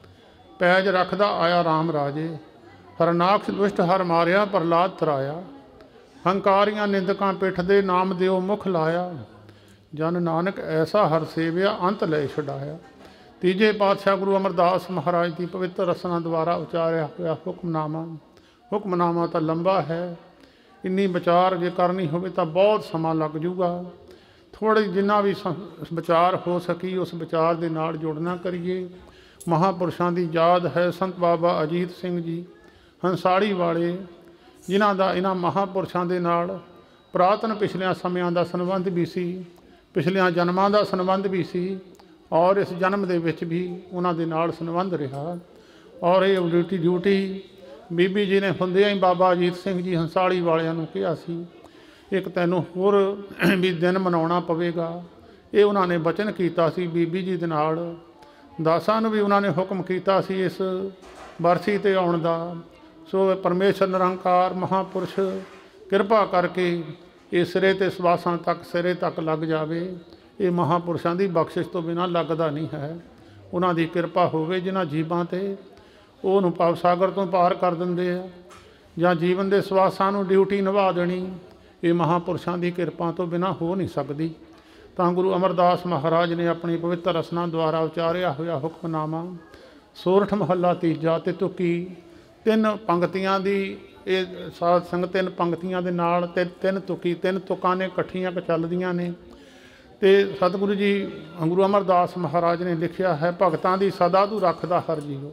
पैज रखदा आया राम राजे। हरनाक्ष दुष्ट हर मारिया, प्रहलाद तराया। हंकारियां निंदकां पिठ दे, नाम देओ मुख लाया। जन नानक ऐसा हर सेविया, अंत ले छुड़ाया। तीजे पातशाह गुरु अमरदास महाराज की पवित्र रसना द्वारा उचारिया हुआ हुक्मनामा। हुक्मनामा तो लंबा है, इन्नी विचार जे करनी होवे तो बहुत समा लग जूगा। थोड़ी जिन्ना भी विचार हो सकी उस विचार के नाल जुड़ना करिए। महापुरुषों की याद है। संत बाबा अजीत सिंह जी हंसाड़ी वाले, जिन्हां दा इन्हां महापुरुषों के नाल पुरातन पिछलियां समियां दा संबंध भी सी, पिछलियां जन्मां दा संबंध भी सी और इस जन्म दे विच भी उन्हां दे नाल संबंध रहा। और ये ड्यूटी ड्यूटी बीबी जी ने हुंदियां ही बाबा अजीत सिंह जी हंसाड़ी वालियां नूं कहा सी, एक तैनूं होर भी दिन मनाउणा पवेगा। ये उन्होंने वचन किया सी बीबी जी दे नाल। दासां नूं भी उन्होंने हुक्म किया सी इस बरसी ते आउण दा। सो परमेश्वर निरंकार महापुरुष किरपा करके ये सिरे ते सवासां तक सिरे तक लग जावे। ये महापुरुषों की बख्शिश तो बिना लगता नहीं है। उन्हां दी किरपा होवे जिन्हां जीवां ते उहनूं पाप सागर तो पार कर दिंदे आ, जां जीवन के सवासां नूं ड्यूटी निभा देनी, ये महापुरुषों की किरपा तो बिना हो नहीं सकती। तो गुरु अमरदास महाराज ने अपनी पवित्र रसना द्वारा उचारिया हुआ हुक्मनामा सोरठ महला तीजा ते तुकी तीन पंक्तियां दी ये साध संग तीन पंक्तियां दे नाल ते तीन तुकी तीन तुकां ने इकट्ठियां चलदियां ने। ते सतगुरु जी गुरु अमरदास महाराज ने लिखिया है, भगतां दी सदा तू रखदा हर जीओ।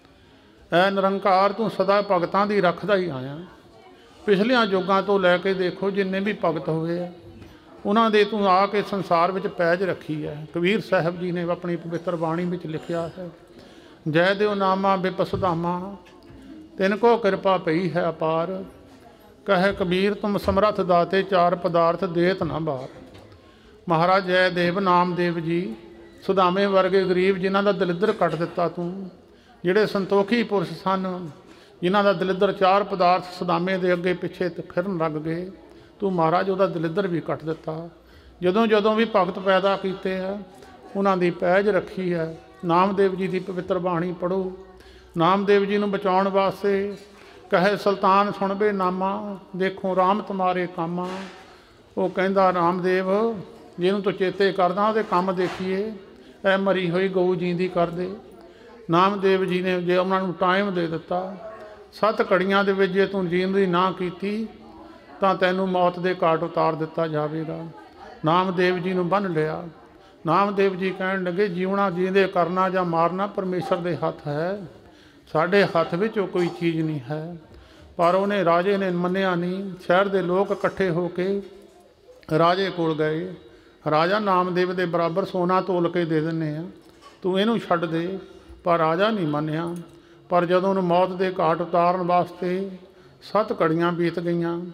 ऐ निरंकार तू सदा भगतां दी रखदा ही आया। पिछलियां युगां तो लैके देखो जिन्ने भी भगत होए उन्हां दे तू आके संसार विच पैज रखी है। कबीर साहब जी ने अपनी पवित्र बाणी विच लिखिया है, जय देव नामा बेपसदामा तिनको कृपा पई है अपार। कहे कबीर तुम समरथ दाते चार पदार्थ देत न बार। महाराज जय देव नामदेव जी सुदामे वर्गे गरीब जिन्हां दा दलिद्र कट दिता तू, जिहड़े संतोखी पुरुष सन जिन्हां दा दलिद्र चार पदार्थ सुदामे दे अगे पिछे फिरन लग गए, तू महाराज उहदा दलिद्र भी कट दिता। जदों जदों भी भगत पैदा कीते है उन्हां दी पैज रखी है। नामदेव जी की पवित्र बाणी पढ़ो। नामदेव जी नूं बचाउण वास्ते कहे सुल्तान सुण बे नामा देखो राम तुम्हारे कामा। वो कहंदा रामदेव जिहनूं तूं चेते करदा उहदे काम देखीए, ऐ मरी होई गऊ जींदी कर दे। नामदेव जी ने जे उन्हां नूं टाइम दे दिता, सत्त घड़ियां दे विच जे तूं जीण दी ना कीती तां तैनूं मौत दे घाट उतार दिता जावेगा। नामदेव जी नूं बन्ह लिया। नामदेव जी कहण लगे जीवना जींदे करना जां मारना परमेश्वर दे हत्थ है, साडे हत्थ विच कोई चीज़ नहीं है। पर उन्हें राजे ने मन्निया नहीं। शहर के लोग इकट्ठे होके राजे कोल गए, राजा नामदेव के बराबर सोना तोल के दे दिंदे आ, तू इहनूं छड्ड दे। पर राजा नहीं मन्निया। पर जदों उन्हें मौत के घाट उतारन वास्ते सत्त घड़ियां बीत गईयां,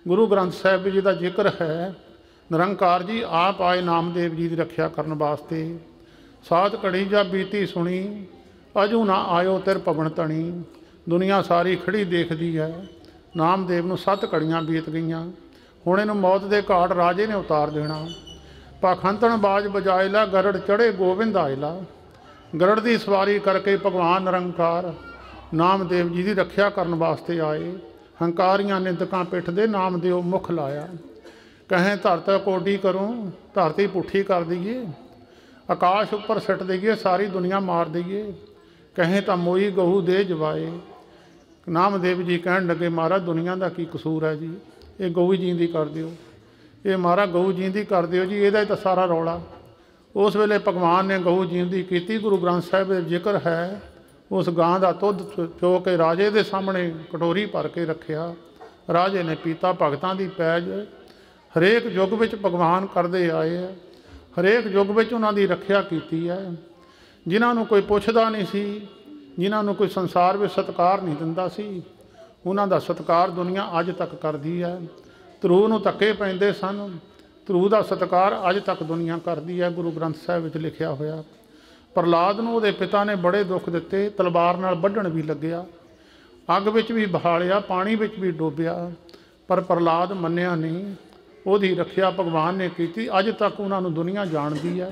गुरु ग्रंथ साहिब जी का जिक्र है। निरंकार जी आप आए नामदेव जी की रक्षा करने वास्ते। सात घड़ी जब बीती सुनी, अजू ना आयो तिर पवन तणी। दुनिया सारी खड़ी देखती है, नामदेव नूं सत्त घड़ियां बीत गईयां। हुण इहनूं मौत दे घाट राजे ने उतार देना। पाखंतन बाज बजाए ला, गरड़ चढ़े गोविंद आए ला। गरड़ की सवारी करके भगवान निरंकार नामदेव जी की रक्षा करने वास्ते आए। हंकारियां निंदकां पिठ दे नामदेव मुख लाया। कहें धरत कोडी करूं, धरती पुठी कर दईए। आकाश उपर सिट दईए, सारी दुनिया मार दईए। कहें तो मोई गहू दे जवाए। नामदेव जी कहन लगे, महाराज दुनिया का की कसूर है जी, ये गऊ जींदी कर दिओ, ये महाराज गऊ जींदी कर दिओ जी, इहदा तो सारा रौला। उस वेले भगवान ने गऊ जींदी की। गुरु ग्रंथ साहिब दे जिक्र है, उस गां का दुध चो के राजे के सामने कटोरी भर के रखिया। राजे ने पीता। भगतां दी पैज हरेक युग विच भगवान करते आए है, हरेक युग विच उन्हां दी रखिया कीती है। जिन्हां नूं कोई पुछदा नहीं सी, जिन्हां नूं कोई संसार में सत्कार नहीं दिंदा सी, उन्हां दा सत्कार दुनिया अज तक करदी है। धरू नूं धक्के पैंदे सन, धरू दा सत्कार अज तक दुनिया करदी है। गुरु ग्रंथ साहिब विच लिखिया होया। प्रहलाद नूं उहदे पिता ने बड़े दुख दिते, तलवार नाल वढण भी लग्या, अग विच भी बहालिया, पानी विच भी डोबिया, पर प्रहलाद मन्निया नहीं। उहदी रखिया भगवान ने की। अज तक उन्हां नूं दुनिया जानदी है।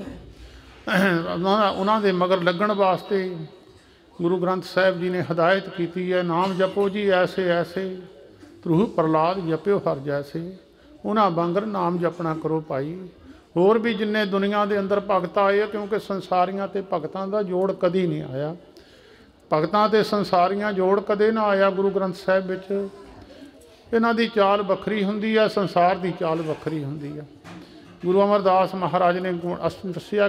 उन्हां दे मगर लगण वास्ते गुरु ग्रंथ साहिब जी ने हदायत की है, नाम जपो जी ऐसे ऐसे, ध्रुव प्रहलाद जप्यो हर जैसे। उन्हां वांगर नाम जपना करो भाई। होर भी जिन्ने दुनिया के अंदर भगत आए, क्योंकि संसारियां ते भगतां दा जोड़ कदी नहीं आया। भगतां ते संसारियां जोड़ कदे ना आया। गुरु ग्रंथ साहिब विच इन्हां दी चाल वखरी हुंदी है, संसार की चाल वखरी हुंदी है। गुरु अमरदास महाराज ने दस्सिया,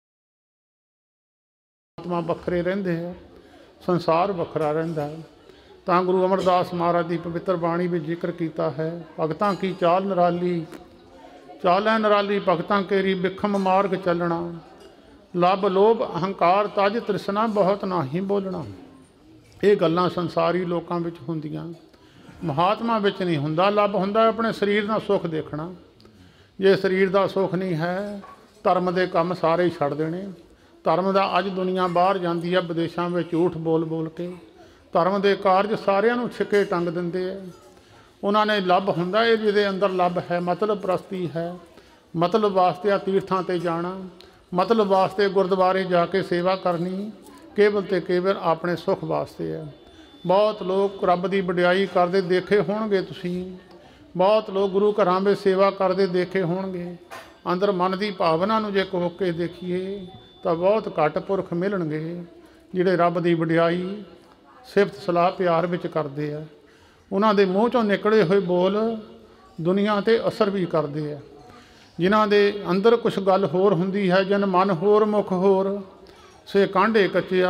आत्मा वखरे रहिंदे है, संसार वखरा रहिंदा है। तां गुरु अमरदास महाराज की पवित्र बाणी में जिक्र किया है, भगतां की चाल निराली, चालै निराली भगतां केरी, बिखम मार्ग चलना। लभ लोभ अहंकार तज तृष्णा, बहुत नाही बोलना। ये गल्लां संसारी लोकां विच हुंदियां, महात्मा विच नहीं हुंदा। लभ हुंदा अपने शरीर दा सुख देखना। जे शरीर दा सुख नहीं है, धर्म दे काम सारे ही छड्ड देने। धर्म दा अज दुनिया बाहर जाती है, विदेशों में झूठ बोल बोल के धर्म के कारज सारियां नूं छिके टंग दिंदे है। उन्होंने लभ हुंदा है, जिहदे अंदर लभ है, मतलब प्रस्ती है, मतलब वास्ते आ तीर्थां ते जाना, मतलब वास्ते गुरुद्वारे जाके सेवा करनी, केवल ते केवल अपने सुख वास्ते है। बहुत लोग रब की वडियाई करते देखे होणगे तुसीं, बहुत लोग गुरु घरां में सेवा करते देखे होणगे। अंदर मन की भावना नूं जे कोह के देखिए तो बहुत घट पुरख मिलणगे जिहड़े रब की वडियाई सिफत सलाह प्यार विच करते हैं। उन्हां दे मूँह चों निकले हुए बोल दुनिया ते असर भी करते हैं। जिन्हां दे अंदर कुछ गल होर हुंदी है, जन मन होर मुख होर, से कांढे कच्चिया।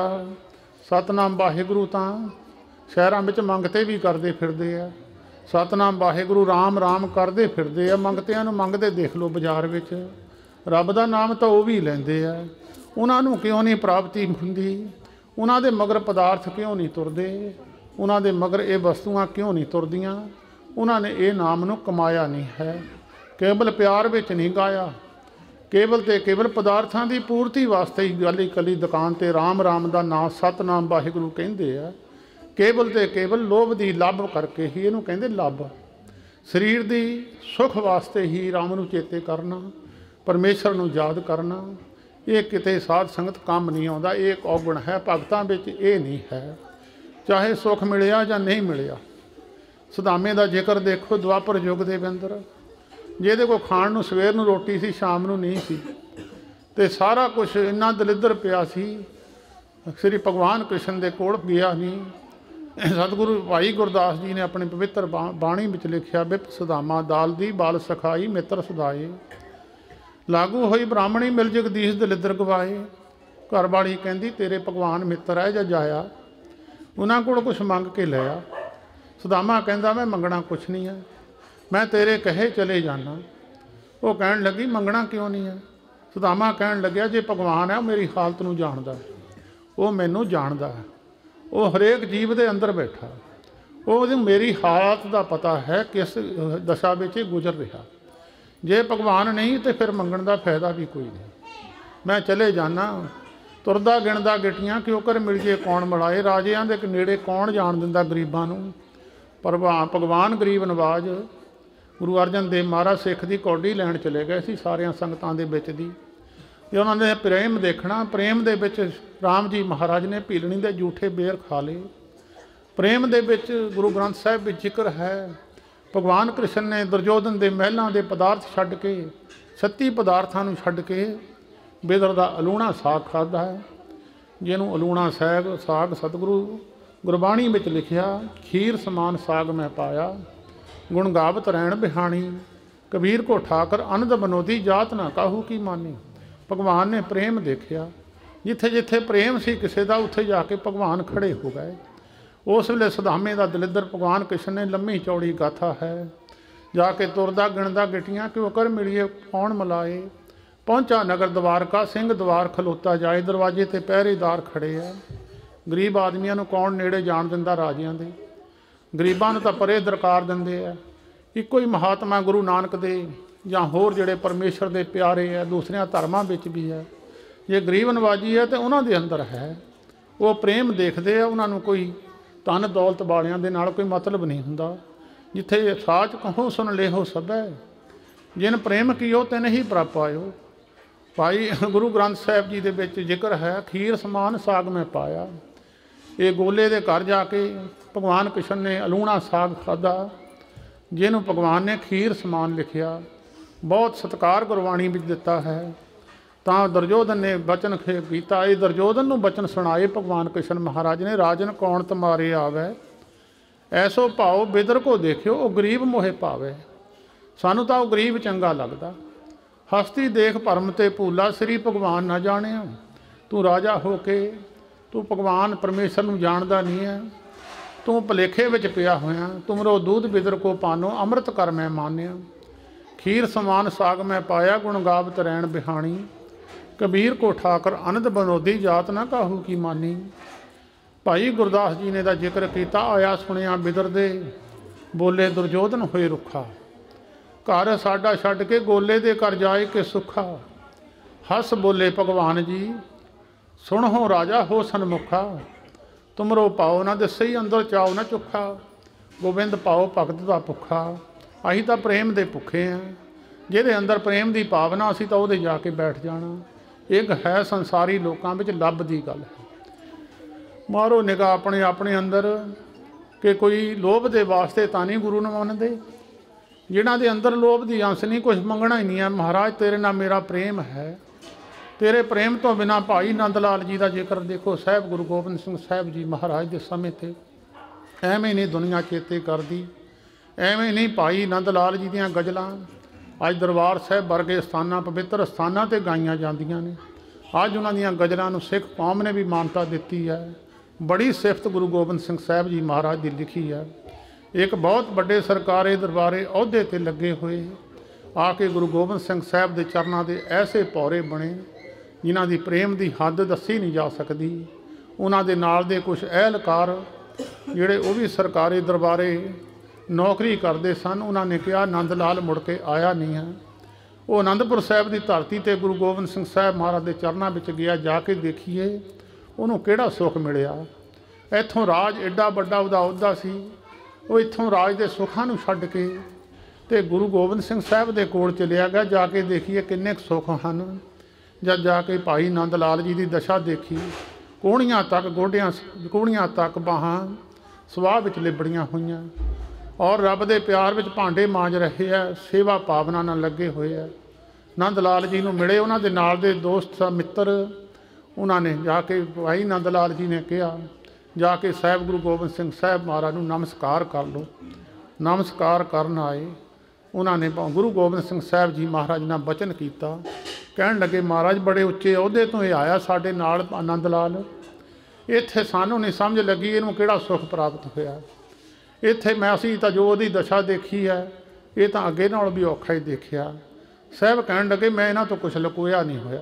सतनाम वाहिगुरू तां शहरां विच मंगते भी करते फिरदे है। सतनाम वाहिगुरू राम राम करते फिरदे है। मंगतिआं नूं मंगदे देख लो बाजार विच, रब दा नाम तां वो भी लैंदे है। उन्हां नूं क्यों नहीं प्राप्ति हुंदी? उन्हां दे मगर पदार्थ क्यों नहीं तुरदे? उन्हां दे मगर ये वस्तुआं क्यों नहीं तुरदियां? उन्हां ने ये नाम नूं कमाया नहीं है, केवल प्यार विच नहीं गाया। केवल ते केवल पदार्थां की पूर्ति वास्ते ही गली कली दुकान ते राम राम का नाम सतनाम वाहिगुरू कहिंदे आ। केवल ते केवल लोभ की लभ करके ही इहनूं कहिंदे लभ। शरीर की सुख वास्ते ही राम नूं चेते करना, परमेश्वर नूं याद करना, ये किते साध संगत काम नहीं आउंदा। ये एक औगुण है, भगतां विच ये नहीं है। चाहे सुख मिलिया जां नहीं मिलिया। सुदामे का जिक्र देखो द्वापर युग दे अंदर, जिहदे कोल खाण नूं सवेर नूं रोटी सी, शाम नूं नहीं सी, ते सारा कुछ इन्ना दलिद्र पिया सी। श्री भगवान कृष्ण दे कोल गया नहीं। सतगुरु भाई गुरदास जी ने अपनी पवित्र बाणी विच लिखिया, विप सुदामा दाल दी बाल सखाई मित्र सुधाए, लागू होई ब्राह्मणी मिल जगदीश दलिद्र गवाए। घर वाली कहती तेरे भगवान मित्र है जा जाया, उन्हां कोल कुछ मंग के लिया। सुदामा कहता मैं मंगना कुछ नहीं है, मैं तेरे कहे चले जाना। वो कहन लगी मंगना क्यों नहीं है? सुदामा कहन लग्या जे भगवान है मेरी हालत नूं जाणदा है, वो मैनू जानदा है, वो हरेक जीव दे अंदर बैठा, ਉਹਨੂੰ ਮੇਰੀ ਹਾਲਤ ਦਾ ਪਤਾ है किस दशा में गुजर रहा। जे भगवान नहीं तो फिर मंगण का फायदा भी कोई नहीं। मैं चले जाना तुरदा गिणदा गिटियां क्यों कर मिल जे कौन मिलाए। राजियां दे नेड़े कौन जान दिंदा गरीबां नूं। पर भगवान गरीब नवाज गुरु अर्जन देव महाराज सिख की कौडी लैण चले गए सी सारियां संगतां दे विच दी। जे उन्होंने प्रेम देखना, प्रेम दे विच राम जी महाराज ने भीलनी दे जूठे बेर खा लए। प्रेम दे विच गुरु ग्रंथ साहिब विच जिक्र है भगवान कृष्ण ने दुर्योधन के महलों के पदार्थ छड्ड के छत्ती पदार्थों नूं छड्ड के बेदर का अलूणा साग खाधा है। जिन्हों अलूणा साग साग सतगुरु गुरबाणी में लिखिया खीर समान साग मैं पाया गुण गावत रैण बिहाणी कबीर को ठाकर अनंद बनोदी जात ना काहू की मानी। भगवान ने प्रेम देखिया जिथे जिथे प्रेम सी किसी का उत्थे जाके भगवान खड़े हो गए। उस वेले सदामे का दलिद्र भगवान कृष्ण ने लम्मी चौड़ी गाथा है जाके तुरदा गिणदा गिटियां क्यों कर मिलिए कौन मिलाए। पहुंचा नगर द्वारका सिंह द्वार खलोता जाए दरवाजे ते पहरेदार खड़े है। गरीब आदमियों को कौन नेड़े जान दिंदा राजियां दे। गरीबां नूं तां परे दरकार दिंदे है। इक्को ही महात्मा गुरु नानक दे जां होर जिहड़े परमेश्वर दे प्यारे है दूसरियां धर्मां विच भी है। जे गरीब नवाजी है तो उन्हां दे अंदर है वो प्रेम देखते हैं। उन्हां नूं कोई धन दौलत वालियां दे नाल कोई मतलब नहीं हुंदा। जिथे साच कहो सुन लेहो सबै जिन प्रेम कीओ तिन ही प्रप आयो। भाई गुरु ग्रंथ साहिब जी दे विच जिक्र है खीर समान साग मैं पाया। ये गोले दे घर जाके भगवान कृष्ण ने अलूणा साग खाधा जिन्हों भगवान ने खीर समान लिखिया। बहुत सत्कार गुरबाणी विच दिता है। ਤਾਂ दुर्योधन ने बचन किया ये दुर्योधन नूं बचन सुनाए भगवान कृष्ण महाराज ने राजन कौन तुम्हारे आवे ऐसो भाव बिदर को देखियो वो गरीब मोहे पावे। सानू तो वो गरीब चंगा लगता। हस्ती देख भरम ते भूला श्री भगवान ना जाने। तू राजा हो के तू भगवान परमेश्वर नूं जानदा नहीं है। तू भुलेखे विच पिया होया तुमरो दूध बिदर को पानो अमृत कर मैं मान्या। खीर समान साग मैं पाया गुण गावत रैण बिहाणी कबीर को ठाकर आनंद बनोदी जात ना काहू की मानी। भाई गुरदास जी ने दा जिक्र किया आया सुनिया बिदर दे बोले दुर्योधन होए रुखा घर साडा छड्ड के गोले दे कर जाए के सुखा। हस बोले भगवान जी सुन हो राजा हो सनमुखा तुमरो पाओ ना दसई अंदर चाओ ना चुखा। गोबिंद पाओ भगत दा भुखा। असीं तां प्रेम दे भुखे हैं जिहदे अंदर प्रेम की भावना असीं तां उहदे जाके बैठ जाना। एक है संसारी लोगों में लभ की गल है। मारो निगाह अपने अपने अंदर कि कोई लोभ के वास्ते तां नहीं गुरु नूं मनदे। जिन्हां दे अंदर लोभ की अंश नहीं कुछ मंगना ही नहीं है। महाराज तेरे नाल मेरा प्रेम है। तेरे प्रेम तो बिना भाई नंद लाल जी का जिक्र देखो साहब गुरु गोबिंद सिंह साहब जी महाराज के समय ते एवें नहीं दुनिया चेते करती। एवें नहीं भाई नंद लाल जी दीयां गज़लां अज दरबार साहब वर्गे स्थानां पवित्र स्थानां ते गाईआं जांदियां ने। अज उन्हां दीयां गज़लां नूं सिख कौम ने भी मानता दित्ती है। बड़ी सिफत गुरु गोबिंद सिंह साहब जी महाराज की लिखी है। एक बहुत बड़े सरकारे दरबारे अहुदे ते लगे हुए आके गुरु गोबिंद सिंह साहब के चरनां दे ऐसे पौरे बने जिन्हां दी प्रेम की हद दसी नहीं जा सकती। उन्हां दे नाल दे कुछ अहलकार जिहड़े वो भी सरकारी दरबारे नौकरी करते सन। उन्होंने कहा नंद लाल मुड़ के आया नहीं है। वो आनंदपुर साहब की धरती ते गुरु गोबिंद सिंह साहब महाराज के चरणों में गया जाके देखिए उन्होंने केड़ा सुख मिलिया। इत्थों राज एडा बड़ा उहदा अहुदा सी वो इत्थों राज के सुखां नूं छड्ड के ते गुरु गोबिंद सिंह साहब के कोल चलिया गया। जाके देखिए किन्ने सुख हैं। जब जाके भाई नंद लाल जी की दशा देखी कोहणियां तक गोडियां कोहणियां तक बाहां सवाह विच लिबड़ियां हुईयां और रब के प्यार में भांडे मांज रहे है। सेवा भावना नाल लगे हुए है। नंद लाल जी नूं मिले उन्होंने नाल दे दोस्त मित्र उन्होंने जाके भाई नंद लाल जी ने कहा जाके साहब गुरु गोबिंद सिंह साहब महाराज नूं नमस्कार कर लो। नमस्कार करन आए उन्होंने गुरु गोबिंद सिंह साहब जी महाराज ने वचन किया। कहन लगे महाराज बड़े उच्चे अहुदे तो ये आया साडे नाल आनंद लाल इत्थे सानू नहीं समझ लगी इहनूं किहड़ा सुख प्राप्त होया। इत्थे मैं असी तो जो उहदी दशा देखी है ये तो अगे नाल भी औखा ही देखिया। साहब कहन लगे मैं इन्हां तो कुछ लुकोया नहीं होया।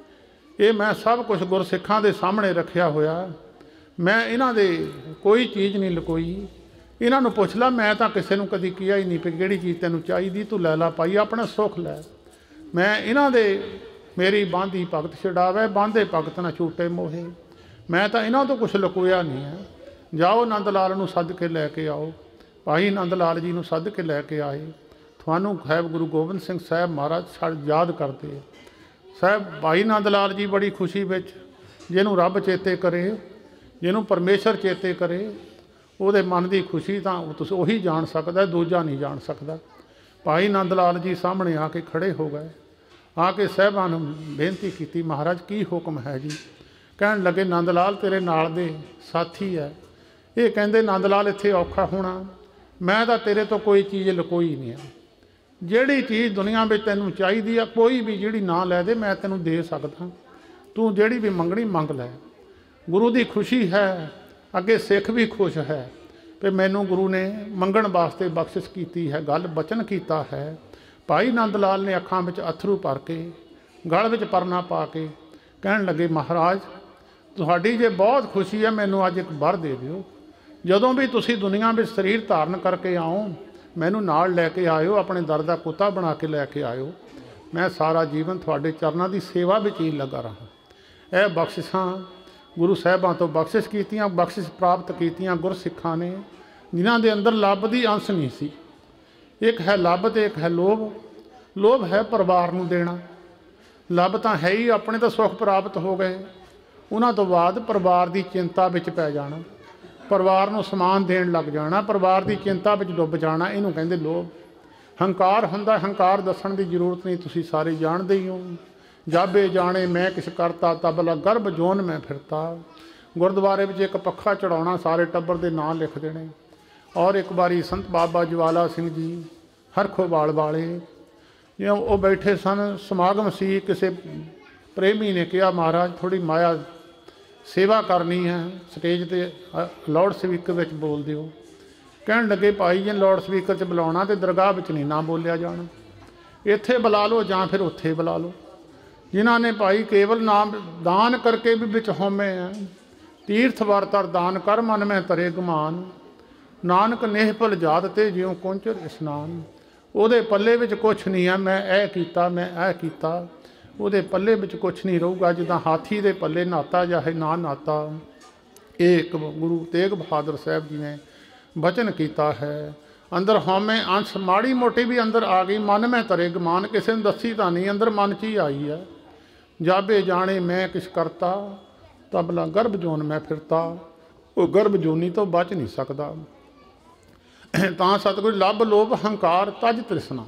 ये मैं सब कुछ गुरसिखां दे सामने रखिया होया। मैं इन्हां दे कोई चीज़ नहीं लुकोई। इन्हां नूं पुछ ला, मैं तां किसे नूं कदी किहा ही नहीं कि किहड़ी चीज़ तैनूं चाहीदी, तूं लै ला पाई, अपना सुख लै। मैं इन्हां दे मेरी बांधी भगत छड़ावे, बांधे भगत ना छूटे मोहे। मैं तां इन्हां तो कुछ लुकोया नहीं है। जाओ नंद लाल नूं सद के लैके आओ। भाई नंद लाल जी नूं सद के लैके आए। थानू साहब गुरु गोबिंद सिंह साहब महाराज छड़ याद करते साहब। भाई नंद लाल जी बड़ी खुशी विच, जिन्हों रब चेते करे, जिन्हों परमेश्वर चेते करे, ਉਹਦੇ मन की खुशी तो तुम ਉਹੀ जान सकता, दूजा नहीं जान सकता। भाई नंद लाल जी सामने आके खड़े हो गए, आके साहबान बेनती की, महाराज की हुक्म है जी। कहन लगे नंद लाल तेरे नाल दे साथी है। ये कहते नंद लाल इत्थे औखा होना, मैं तो तेरे तो कोई चीज़ लकोई नहीं है। जिहड़ी चीज़ दुनिया में तैनूं चाहीदी आ, कोई भी जिहड़ी ना लै दे, मैं तैनूं दे सकदा। तू जिहड़ी भी मंगनी मंग लै। गुरु की खुशी है, अगे सिख भी खुश है कि मैनू गुरु ने मंगण वास्ते बख्शिश की है, गल बचन किया है। भाई नंद लाल ने अखां विच अथरू भर के, गल विच परना पा के कहन लगे, महाराज तुहाडी जे बहुत खुशी है, मैनू अज एक वर दे दिओ। जदों भी तुसी दुनिया में शरीर धारण करके आओ, मैनू नाल लैके आयो, अपने दर दा कुत्ता बना के लैके आयो। मैं सारा जीवन तुहाडे चरनां दी सेवा विच ही लगा रहा। यह बख्शिशां गुरु साहिबां तो बख्शिश कीतियां, बख्शिश प्राप्त कीतियां गुरसिखां ने, जिन्हां दे अंदर लभ दी अंश नहीं सी। एक है लभ ते एक है लोभ। लोभ है परिवार नूं देना, लभ तां है ही अपने तो सुख प्राप्त हो गए, उन्हां तो बाद परिवार की चिंता विच पै जाना, परिवार नूं समान देण लग जाना, परिवार की चिंता विच डुੱਬ जाना, इहनूं कहंदे लोभ। हंकार हुंदा, हंकार दस्सण की जरूरत नहीं, तुसीं सारे जाणदे ही हो। जाबे जाने मैं किस करता, तबला गर्भ जोन मैं फिरता। गुरुद्वारे में एक पखा चढ़ाना, सारे टब्बर के नाम लिख देने। और एक बारी संत बाबा ज्वाला सिंह जी हरखोवाल वाले जो वो बैठे सन, समागम सी, किसी प्रेमी ने कहा महाराज थोड़ी माया सेवा करनी है, स्टेज पर लाउड स्पीकर में बोल दिओ। कहन लगे भाई जी लाउड स्पीकर च बुलाना तो दरगाह में नहीं ना बोलिया जाना, इत्थे बुला लो जां फिर उत्थे बुला लो। जिन्हों ने भाई केवल नाम दान करके भी बिच होमे है, तीर्थ वारतर दान कर मन में तरे गमान, नानक नेह भल जात ते ज्यों कुंचर इस्नान। ਉਹਦੇ पल्ले विच कुछ नहीं है, मैं ऐ कीता मैं ऐ कीता, ਉਹਦੇ पल्ले विच कुछ नहीं रहूगा। जिदा हाथी दे पल्ले नाता जाहे ना नाता। एक गुरु तेग बहादुर साहब जी ने वचन किया है, अंदर हौमे अंश माड़ी मोटी भी अंदर आ गई, मन में तरे गमान, किसी ने दसी तो नहीं, अंदर मन च ही आई है। जाबे जाने मैं किस करता, तबला गर्भ जोन मैं फिरता। वो गर्भ जोनी तो बच नहीं सकता। ਤਾਂ सतगुरु लभ लोभ हंकार तज तृष्णा।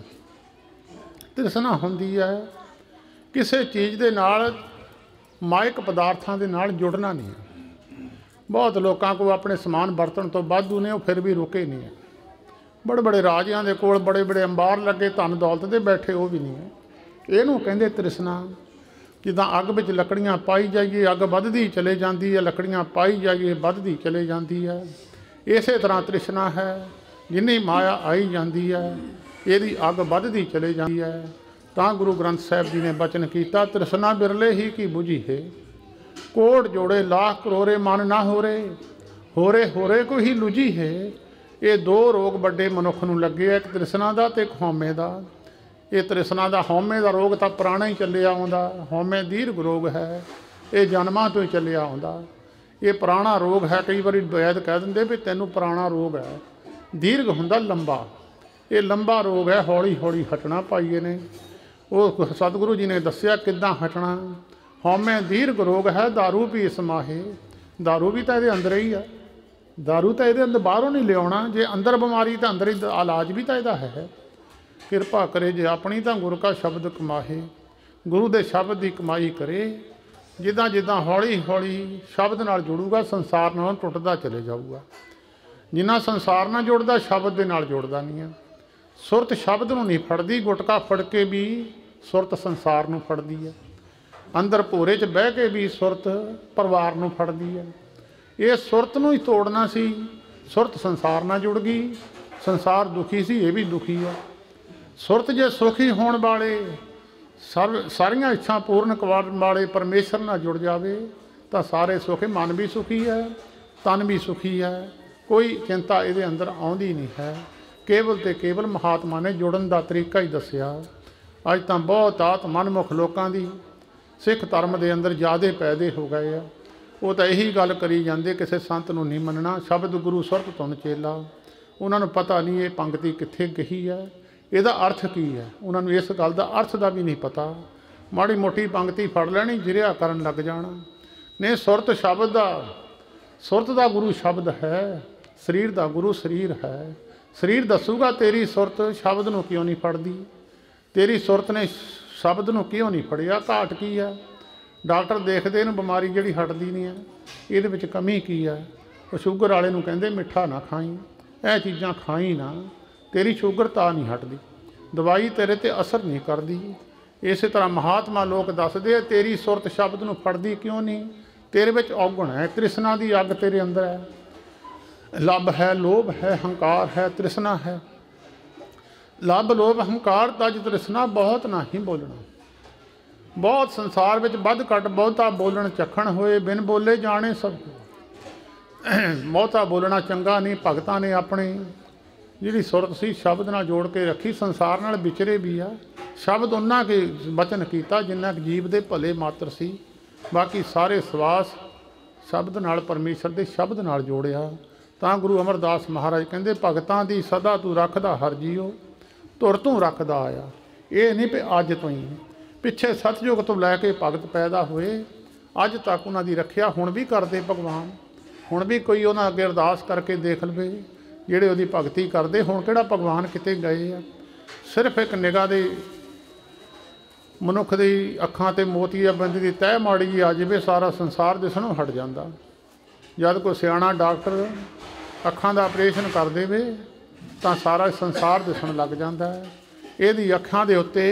तृष्णा ਹੁੰਦੀ है किसी चीज़ के नाल, मायक पदार्थों के नाल जुड़ना नहीं है। बहुत लोगों को अपने समान बरतन तो वाधू ने, वो फिर भी रुके नहीं है। बड़े बड़े राजियां दे कोल बड़े बड़े अंबार लगे, धन दौलत दे बैठे, वो भी नहीं है। इहनूं कहंदे तृष्णा। जिद्दां अग विच लकड़ियां पाई जाइए, अग वधदी चले जाती है, लकड़ियां पाई जाइए वधदी चले जाती है। इस तरह तृष्णा है, जिन्नी माया आई जाती है, यदि अग वधदी चले जाती है। तां गुरु ग्रंथ साहिब जी ने बचन किया, तृष्णा बिरले ही की बुझी है, कोट जोड़े लाख करोड़े मन ना होरे, होरे होरे को ही लुझी है। ये दो रोग बड़े मनुख नूं लगे, एक तृष्णा का तो एक हौमे का। ये तृष्णा का हौमे का रोग तो पुराना ही चलिया आउंदा, हौमे दीर्घ रोग है, ये जन्मां तो ही चलिया आउंदा। ये पुराना रोग है, कई बार वैद कह देंगे भी तैनूं पुराना रोग है। दीर्घ हुंदा लंबा, ये लंबा रोग है, हौली हौली हटना। पाईए ने वो सतगुरु जी ने दसिया किद्दां हटना। हौमे दीर्घ रोग है, दारू पी समाहे। दारू भी तो ये अंदर ही है, दारू तो ये अंदर बाहरों नहीं लिया। जे अंदर बीमारी तो अंदर ही इलाज भी तो यदा है। किरपा करे जे अपनी तो गुरु का शब्द कमाहे, गुरु के शब्द की कमाई करे। जिदा जिदा हौली हौली शब्द नाल जुड़ूगा, संसार नालों टुटदा चले जाऊगा। जिन्ना संसार नाल जुड़दा, शब्द दे नाल जुड़दा नहीं है। सुरत शब्द नूं नहीं फड़दी, गुटका फड़ के भी सुरत संसार नूं फड़दी है। अंदर भोरे च बह के भी सुरत परिवार नूं फड़दी है। ये सुरत नूं ही तोड़ना सी, सुरत संसार नाल जुड़ गई। संसार दुखी सी, ये भी दुखी है। सुरत जे सुखी होने वाले, सर्व सारियां इच्छा पूर्ण करने वाले परमेश्वर नाल जुड़ जावे तो सारे सुखी। मन भी सुखी है, तन भी सुखी है, कोई चिंता इहदे अंदर आउंदी नहीं है। केवल तो केवल महात्मा ने जुड़न का तरीका ही दसिया। अज तो बहुत आत मनमुख लोगों की सिख धर्म के अंदर ज़्यादा पैदे हो गए आ। वो तो यही गल करी जाते किसी संत नूं नहीं मनना, शब्द गुरु सुरत तुन चेला। उन्होंने पता नहीं ये पंक्ति कित्थे कही है, ਇਹਦਾ अर्थ की है, उन्होंने इस गल का अर्थ का भी नहीं पता। माड़ी मोटी पंक्ति फड़ लैनी, जिरिया करन लग जाना। नहीं, सुरत शब्द का, सुरत का गुरु शब्द है, शरीर का गुरु शरीर है। शरीर दसूगा तेरी सुरत शब्द नूं क्यों नहीं फड़दी, तेरी सुरत ने शब्द नूं क्यों नहीं फड़िया, घाट की है। डॉक्टर देखते इहनूं बीमारी जिहड़ी हटदी नहीं है, इहदे विच कमी की है। वो शूगर वाले नूं कहंदे मिठा ना खाई, ਇਹ चीज़ां खाई ना, तेरी शूगर ਤਾਂ नहीं हटदी, दवाई तेरे ते असर नहीं करती। इस तरह महात्मा लोग दसदे तेरी सुरत शब्द नूं फड़दी क्यों नहीं, तेरे विच औगण है, तृष्णा की अग तेरे अंदर है। लब है, लोभ है, हंकार है, तृष्णा है। लब लोभ हंकार तज तृष्णा बहुत नहीं बोलना। बहुत संसार विच बद घट बहुता बोलण चखण होए, बिन बोले जाने सब। बहुता बोलना चंगा नहीं। भगतां ने अपनी जिहड़ी सुरत सी शब्द नाल जोड़ के रखी, संसार नाल विचरे भी आ। शब्द उन्ना के वचन कीता जिन्ना कि जीव दे भले मात्र सी, बाकी सारे सवास शब्द नाल परमेश्वर दे शब्द नाल जोड़िया। तां गुरु अमरदास महाराज कहंदे भगतां दी सदा तू रखदा हर जीओ, तुर तू रखदा आया। ये नहीं भी अज तो ही, पिछे सतयुग तो लैके भगत पैदा हुए अज तक उन्हां दी रखिया हुण भी करदे भगवान। हुण भी कोई उन्हां अगे अरदास करके देख लवे, ਜਿਹੜੇ ਉਹਦੀ भगती करते, हुण किहड़ा भगवान किते गए आ। सिर्फ एक निगाह दे मनुख दी अखां ते मोतिया बंदी दी तह माड़ी जी आ जाए, सारा संसार दिसणों हट जाता। जद कोई सियाणा डॉक्टर अखां दा ऑपरेशन कर देवे तां सारा संसार दिसण लग जाता है। ਇਹਦੀ अखां दे उत्ते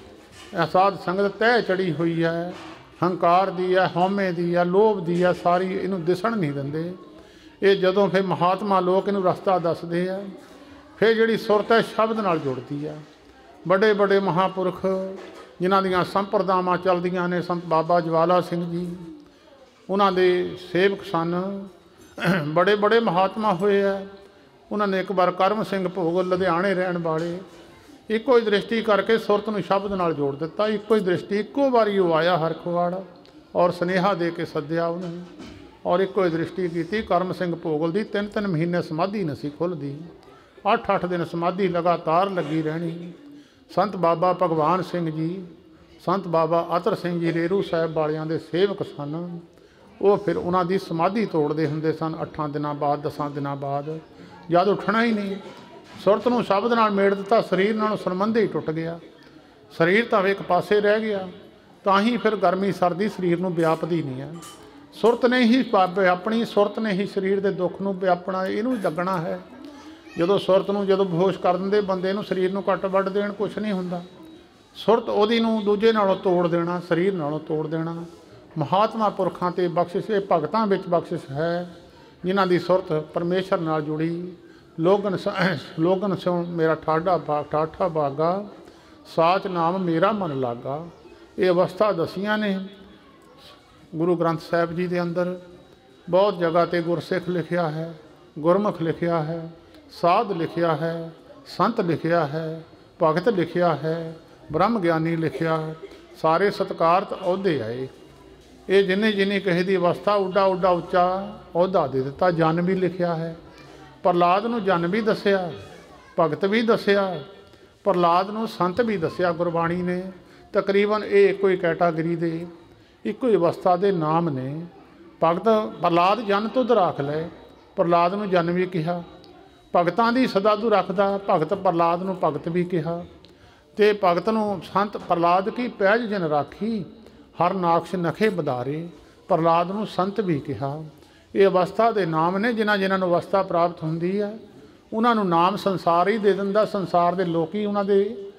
साध संगत तह चढ़ी हुई है, हंकार दी है, हौमे दी है, लोभ दी है, सारी इनू दिसण नहीं दिंदे। ये जदों फिर महात्मा लोग इनू रस्ता दसदे आ, फिर जिहड़ी सुरत है शब्द नाल जुड़ती है। बड़े बड़े महापुरख जिन्हां दीयां संप्रदावां चलदियां ने, संत बाबा ज्वाला सिंह जी उन्हां दे सेवक सन, बड़े बड़े महात्मा होए है। उन्होंने एक बार करम सिंह भोग लुधियाणे रहण वाले इक्को ही दृष्टि करके सुरत नूं शब्द नाल जोड़ दिता। इक्को ही दृष्टि, इक्को बारी वो आया हरखवाड़ और सुनेहा दे के सद्या उन्हें, और इक्को ही दृष्टि की। करम सिंह भोगल दी तीन तीन महीने समाधि नसी खुलदी, अठ अठ दिन समाधि लगातार लगी रहनी। संत बाबा भगवान सिंह जी, संत बाबा अतर सिंह जी रेरू साहब वालियां दे सेवक सन। वो फिर उन्हां दी समाधि तोड़ते हुंदे सन अठां दिनां बाद, दसां दिनां बाद। जद उठना ही नहीं, सुरत नूं शब्द नाल मेड़ दिता, शरीर नालों संबंध ही टुट गया। शरीर तो एक पासे रह गया, तां ही फिर गर्मी सर्दी शरीर नूं व्यापदी नहीं है। सुरत ने ही अपनी सुरत ने ही शरीर के दुख नूं व्यापना, इनू लगना है। जदों सुरत नूं जदों बेहोश कर दिंदे बंदे नूं, शरीर नूं कट वड्ड देण, कुछ नहीं हुंदा। सुरत ओहदी नूं दूजे नालों तोड़ देना, शरीर नालों तोड़ देना। महात्मा पुरखां ते बख्शिश, ये भगतां विच बख्शिश है जिन्हां दी सुरत परमेश्वर नाल जुड़ी। लोगन लोगन स्यों मेरा ठाडा बाग ठाठा बागा, साच नाम मेरा मन लागा। ये अवस्था दसियां ने गुरु ग्रंथ साहिब जी के अंदर। बहुत जगह ते गुरसिख लिखिया है, गुरमुख लिखिया है, साध लिखिया है, संत लिखिया है, भगत लिखिया है, ब्रह्म ज्ञानी लिखिया। सारे सत्कारत अहुदे आए। ये जिन्हें जिन्हें कहे दी अवस्था उड्डा उड्डा उच्चा अहुदा दे दिता। जन भी लिखिया है, प्रहलाद नूं जन भी दसिया, भगत भी दसिया, प्रहलाद नूं संत भी दसिया गुरबाणी ने। तकरीबन ये एक ही कैटागरी दे इको ही अवस्था के नाम ने। भगत प्रहलाद जन तुध राख लै, प्रहलाद नूं जन भी कहा। भगतां दी सदा तू रखदा, भगत प्रहलाद नूं भगत भी कहा। ते भगत नूं संत प्रहलाद की पैज जन राखी, हर नाक्ष नखे बदारे, प्रहलाद नूं संत भी कहा। ये अवस्था के नाम ने। जिन्हां जिन्हां नूं अवस्था प्राप्त हुंदी है उन्हां नूं नाम संसार ही दे दिंदा। संसार के लोग ही उन्हां दे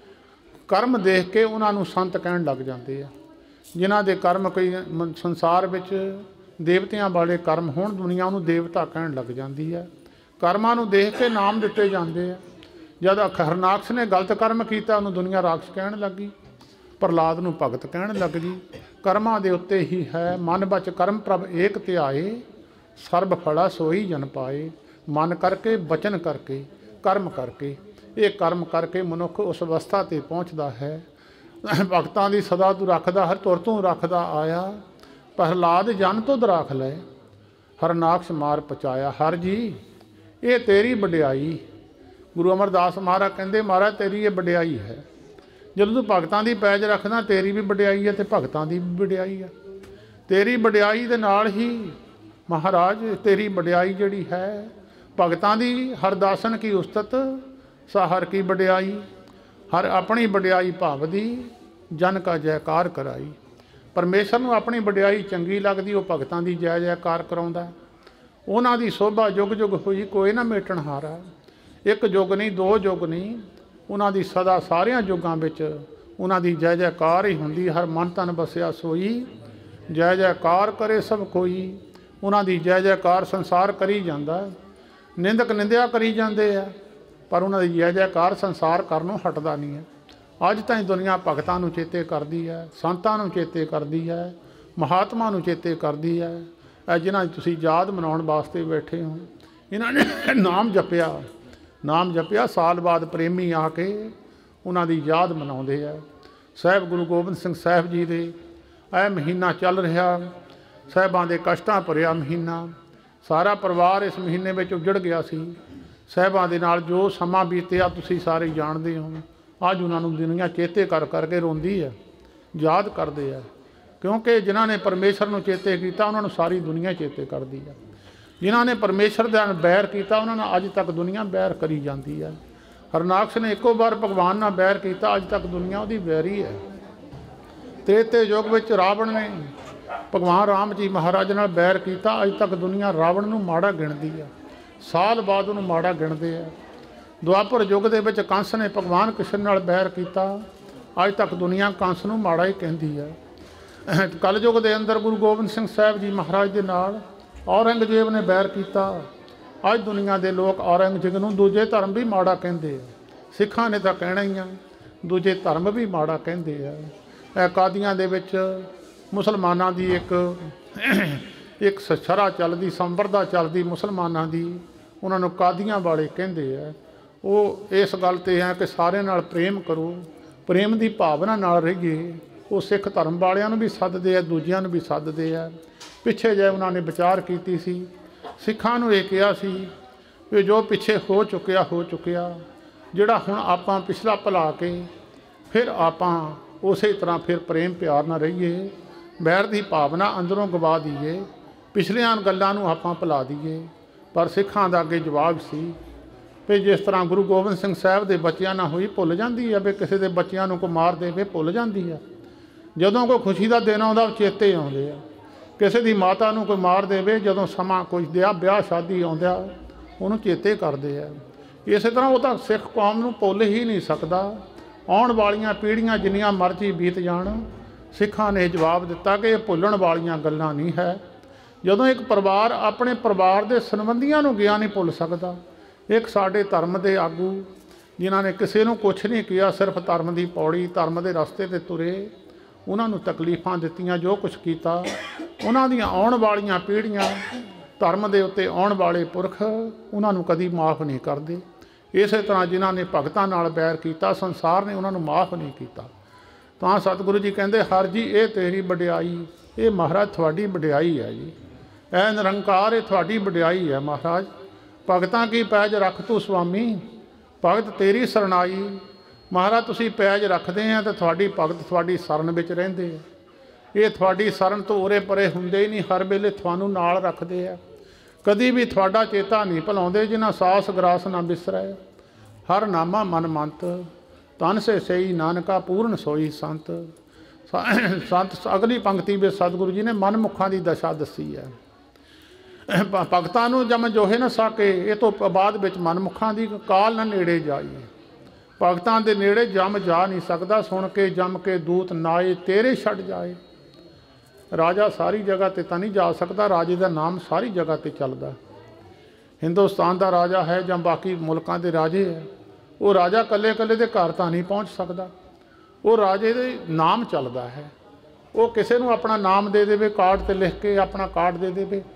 कर्म देख के उन्हां नूं संत कहण लग जाते हैं। जिन्हां दे कर्म कोई संसार विच देवतियां वाले कर्म होण, दुनिया उन्हूं देवता कहण लग जाती है। कर्मां नूं देख के नाम दिते जाते हैं। जद हरनाक्ष ने गलत कर्म किया, उन्होंने दुनिया राक्ष कहण लगी, प्रहलाद नूं भगत कहण लग गई। कर्मां दे उत्ते ही है। मन बच कर्म प्रभ एक ध्याए, सर्ब फला सोई जन पाए। मन करके बचन करके कर्म करके। ये कर्म करके मनुख उस अवस्था ते पहुँचता है। भगतां दी सदा तू रखदा हर तुर तू रखदा आया, प्रहलाद जन तुद राख ले, हरनाक्ष मार पचाया। हर जी ये तेरी वडियाई। गुरु अमरदास महाराज कहते महाराज तेरी ये वडियाई है। जब तू भगतां दी पैज रखदा तेरी भी वडियाई है, तो भगतां दी भी वडियाई है। तेरी वडियाई दे नाल ही महाराज तेरी वडियाई जिहड़ी है भगतां दी, हरदासन की उस्तत साहर की वडियाई। हर अपनी वडियाई भावदी, जन का जयकार कराई। परमेश्वर नूं अपनी वडियाई चंगी लगदी, वो भगतां दी जय जयकार कराउंदा। उन्हां दी शोभा जुग जुग होई, कोई ना मेटण हारा। एक जुग नहीं, दो जुग नहीं, उन्हां दी सदा सारियां जुगां विच उन्हां दी जय जयकार ही हुंदी। हर मन तन बसिया सोई, जय जयकार करे सब कोई। उन्हां दी जय जयकार संसार करी जांदा। निंदक निंदिया करी जांदे आ, पर उन्हां दी जय जयकार संसार करनों हटदा नहीं है। अज ताईं दुनिया भगतां नूं चेते करदी है, संतां नूं चेते करदी है, महात्मा नूं चेते करदी है। ਇਹ जिन्हां तुसीं याद मनाउण वास्ते बैठे हो, इन्हां ने नाम जपिया, नाम जपिया। साल बाद प्रेमी आके उन्हां दी याद मनाउंदे आ। साहिब गुरु गोबिंद सिंह साहिब जी दे ਇਹ महीना चल रहा, साहिबां दे कष्टां भरिया महीना। सारा परिवार इस महीने में उजड़ गया सी। साहिबां दे नाल जो समा बीतिया तुसीं सारे जाणदे हो। अज उन्हां नूं दुनिया चेते कर करके रोंदी है, याद करदे आ। क्योंकि जिन्हां ने परमेश्वर नूं चेते किया उन्हां नूं सारी दुनिया चेते करदी है। जिन्हां ने परमेश्वर दा बैर किया उन्हां नाल अज तक दुनिया बैर करी जाती है। हरनाक्ष ने एको बार भगवान नाल बैर किया, अज तक दुनिया उहदी बैरी है। त्रेते युग विच रावण ने भगवान राम जी महाराज नाल बैर किया, अज तक दुनिया रावण नूं माड़ा गिणदी है। साल बाद उहनूं माड़ा गिणदे है। दुआपर युग दे विच कंस ने भगवान कृष्ण नाल बैर किया, अज तक दुनिया कंस नूं माड़ा ही कहंदी है। कलयुग के अंदर गुरु गोबिंद सिंह साहिब जी महाराज के नाल औरंगजेब ने बैर किया। अज दुनिया के लोग औरंगजेब नूं दूजे धर्म भी माड़ा कहते हैं। सिखां ने तो कहना ही है, दूजे धर्म भी माड़ा कहते हैं। कादियां दे विच मुसलमानां दी एक एक शरा चलदी, संप्रदा चलदी मुसलमानां दी, उन्हां नूं कादियां वाले कहते हैं। वो इस गल ते है कि सारे नाल प्रेम करो, प्रेम की भावना नाल रहिए। वो सिख धर्म वालियां नूं भी सददे आ, दूजियां नूं भी सददे आ। पिछे जे उन्होंने विचार की सी, सिखां नूं इह कहा सी कि जो पिछे हो चुकिया हो चुकिया, जिहड़ा हुण आपां पिछला भुला के फिर आपां उस तरह फिर प्रेम प्यार नाल रहीए, बैर की भावना अंदरों गवा दीए, पिछलियां गल्लां नूं आपां भुला दीए। पर सिखां दा अगे जवाब सी भी जिस तरह गुरु गोबिंद सिंह साहिब के बच्चों नाल होई भुल जाती है, भी किसी के बच्चों नूं कोई मार देवे भुल जाती है। जदों कोई खुशी का दिन आउंदा चेते आउंदे आ। किसी की माता नूं कोई मार देवे, जदों समा कोई ब्याह ब्याह शादी आउंदा उहनूं चेते करदे आ। इस तरह वो तो सिख कौम नूं भुल ही नहीं सकदा। आउण वालियां पीढ़ियां जिन्नियां मर्जी बीत जाण, सिखां ने जवाब दिता कि भुलण वालियां गल्लां नहीं है। जदों एक परिवार अपने परिवार के संबंधियां नूं गया नहीं भुल सकदा। एक साडे धर्म के आगू जिन्हां ने किसी नूं कुछ नहीं किया, सिर्फ धर्म की पौड़ी धर्म के रस्ते ते तुरे, उन्होंने तकलीफां दित्तियां, जो कुछ किया, उन्हां दीयां आउण वालियां पीढ़ियां धर्म के उत्ते आउण वाले पुरख उन्होंने कदी माफ़ नहीं करते। इस तरह जिन्हां ने भगतां नाल बैर किया, संसार ने उन्होंने माफ़ नहीं किया। तो सतगुरु जी कहते हर जी ये तेरी वडियाई, ये महाराज थोड़ी वडियाई है जी, ऐ निरंकार ये थोड़ी वडियाई है महाराज। भगतां की पैज रख तू स्वामी, भगत तेरी सरनाई। महाराज तुसीं पैज रखते हैं तो थोड़ी भगत थोड़ी सरन विच रहिंदे आ। ये थोड़ी सरन तो उरे परे हुंदे ही नहीं, हर वेले तुहानूं नाल रखदे आ। कदी भी थोड़ा चेता नहीं भुलाउंदे, जिन्हां सास ग्रास ना बिसरै। हर नामा मन मंत, तन से सही नानका पूर्ण सोई संत। संत अगली पंक्ति में सतगुरु जी ने मन मुखां की दशा दसी है। भगतां नूं जम जोहे न साके, ये तो बाद विच मन मुखां की काल न नेड़े जाई। भगतां दे नेड़े जम जा नहीं सकता, सुन के जम के दूत नाए तेरे छड़ जाए। राजा सारी जगह ते तां नहीं जा सकता, राजे का नाम सारी जगह ते चलदा। हिंदुस्तान का राजा है जां बाकी मुल्कां दे राजे है, वो राजा कल्ले कल्ले दे घर तां नहीं पहुँच सकता। वो राजे दे नाम चलदा है। वो किसी नूं अपना नाम दे देवे, कार्ड ते लिख के अपना कार्ड दे देवे,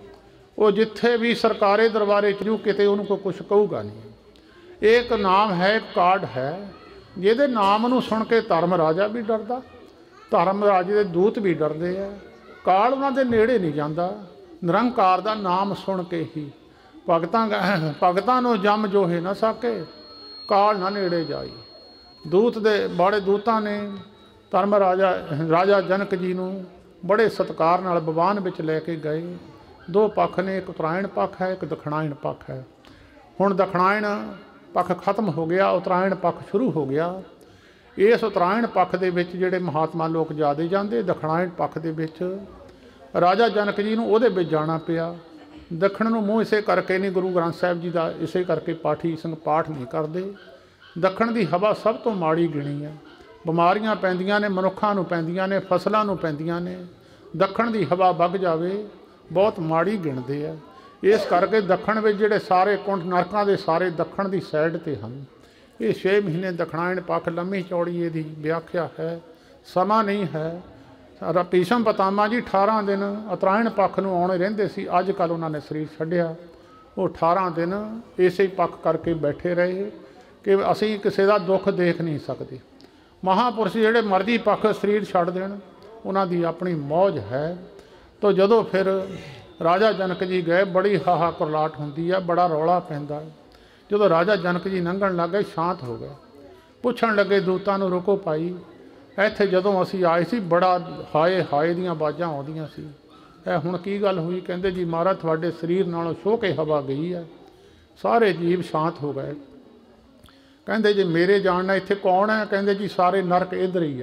वो जिथे भी सरकारे दरबारे चलू किते उन्होंने कोई कुछ कहूगा नहीं। एक नाम है, एक कार्ड है जिहदे नाम नूं सुन के धर्म राजा भी डरदा, धर्म राजे दे दूत भी डरदे है। काल उन्हां दे नेड़े नहीं जांदा, निरंकार दा नाम सुन के ही भगतां भगतां नूं जम जोहे ना सके, काल ना नेड़े जाई। दूत दे बड़े दूतां ने धर्म राजा राजा जनक जी नूं बड़े सत्कार नाल बवान विच लैके गए। दो पक्ष ने, एक उत्तरायण पक्ष है, एक दखणायण पक्ष है। हुण दखणायण पक्ष खत्म हो गया, उत्तरायण पक्ष शुरू हो गया। इस उत्तरायण पक्ष दे विच जिहड़े महात्मा लोग ज़्यादा जांदे, दखणायण पक्ष दे विच राजा जनक जी नूं उहदे विच जाना पिया। दखण नूं मूँह इसे करके नहीं गुरु ग्रंथ साहिब जी का, इसे करके पाठी संग पाठ नहीं करते। दखण की हवा सब तो माड़ी गिणी है। बिमारियां पैंदियां ने, मनुखां नूं पैंदियां ने, फसलां नूं पैंदियां ने। दखण की हवा वग जावे बहुत माड़ी गिणते हैं। इस करके दखण में जिहड़े सारे कुंठ नरकां दे सारे दखण की साइड ते हन। ये छे महीने दखणायण पक्ष लंबी चौड़ी इहदी व्याख्या है, समा नहीं है। भीष्म पितामह जी अठारह दिन उत्तरायण पक्ष नूं आउणे रहिंदे सी, अज कल उन्होंने ने शरीर छड्डिया। वो अठारह दिन इसे पक्ष करके बैठे रहे कि असीं किसी का दुख देख नहीं सकते। महापुरुष जिहड़े मर्जी पक्ष शरीर छड्ड देण, उन्हां दी अपनी मौज है। तो जदों फिर राजा जनक जी गए, बड़ी हाहा करलाट हुंदी है, बड़ा रौला पैंदा है। जदों राजा जनक जी लंघण लग गए, शांत हो गए। पुछण लगे दूतां नूं, रुको भाई, ਇੱਥੇ ਜਦੋਂ ਅਸੀਂ ਆਏ ਸੀ बड़ा हाए हाए ਦੀਆਂ आवाज़ां ਆਉਂਦੀਆਂ ਸੀ, ਇਹ ਹੁਣ ਕੀ ਗੱਲ ਹੋਈ? ਕਹਿੰਦੇ जी महाराज ਤੁਹਾਡੇ ਸਰੀਰ ਨਾਲੋਂ ਛੋਹ ਕੇ ਹਵਾ ਗਈ ਹੈ। ਸਾਰੇ ਜੀਵ ਸ਼ਾਂਤ ਹੋ ਗਏ। ਕਹਿੰਦੇ जी ਮੇਰੇ ਜਾਣਨਾ ਇੱਥੇ ਕੌਣ ਹੈ? ਕਹਿੰਦੇ जी ਸਾਰੇ ਨਰਕ ਇੱਧਰ ਹੀ ਆ।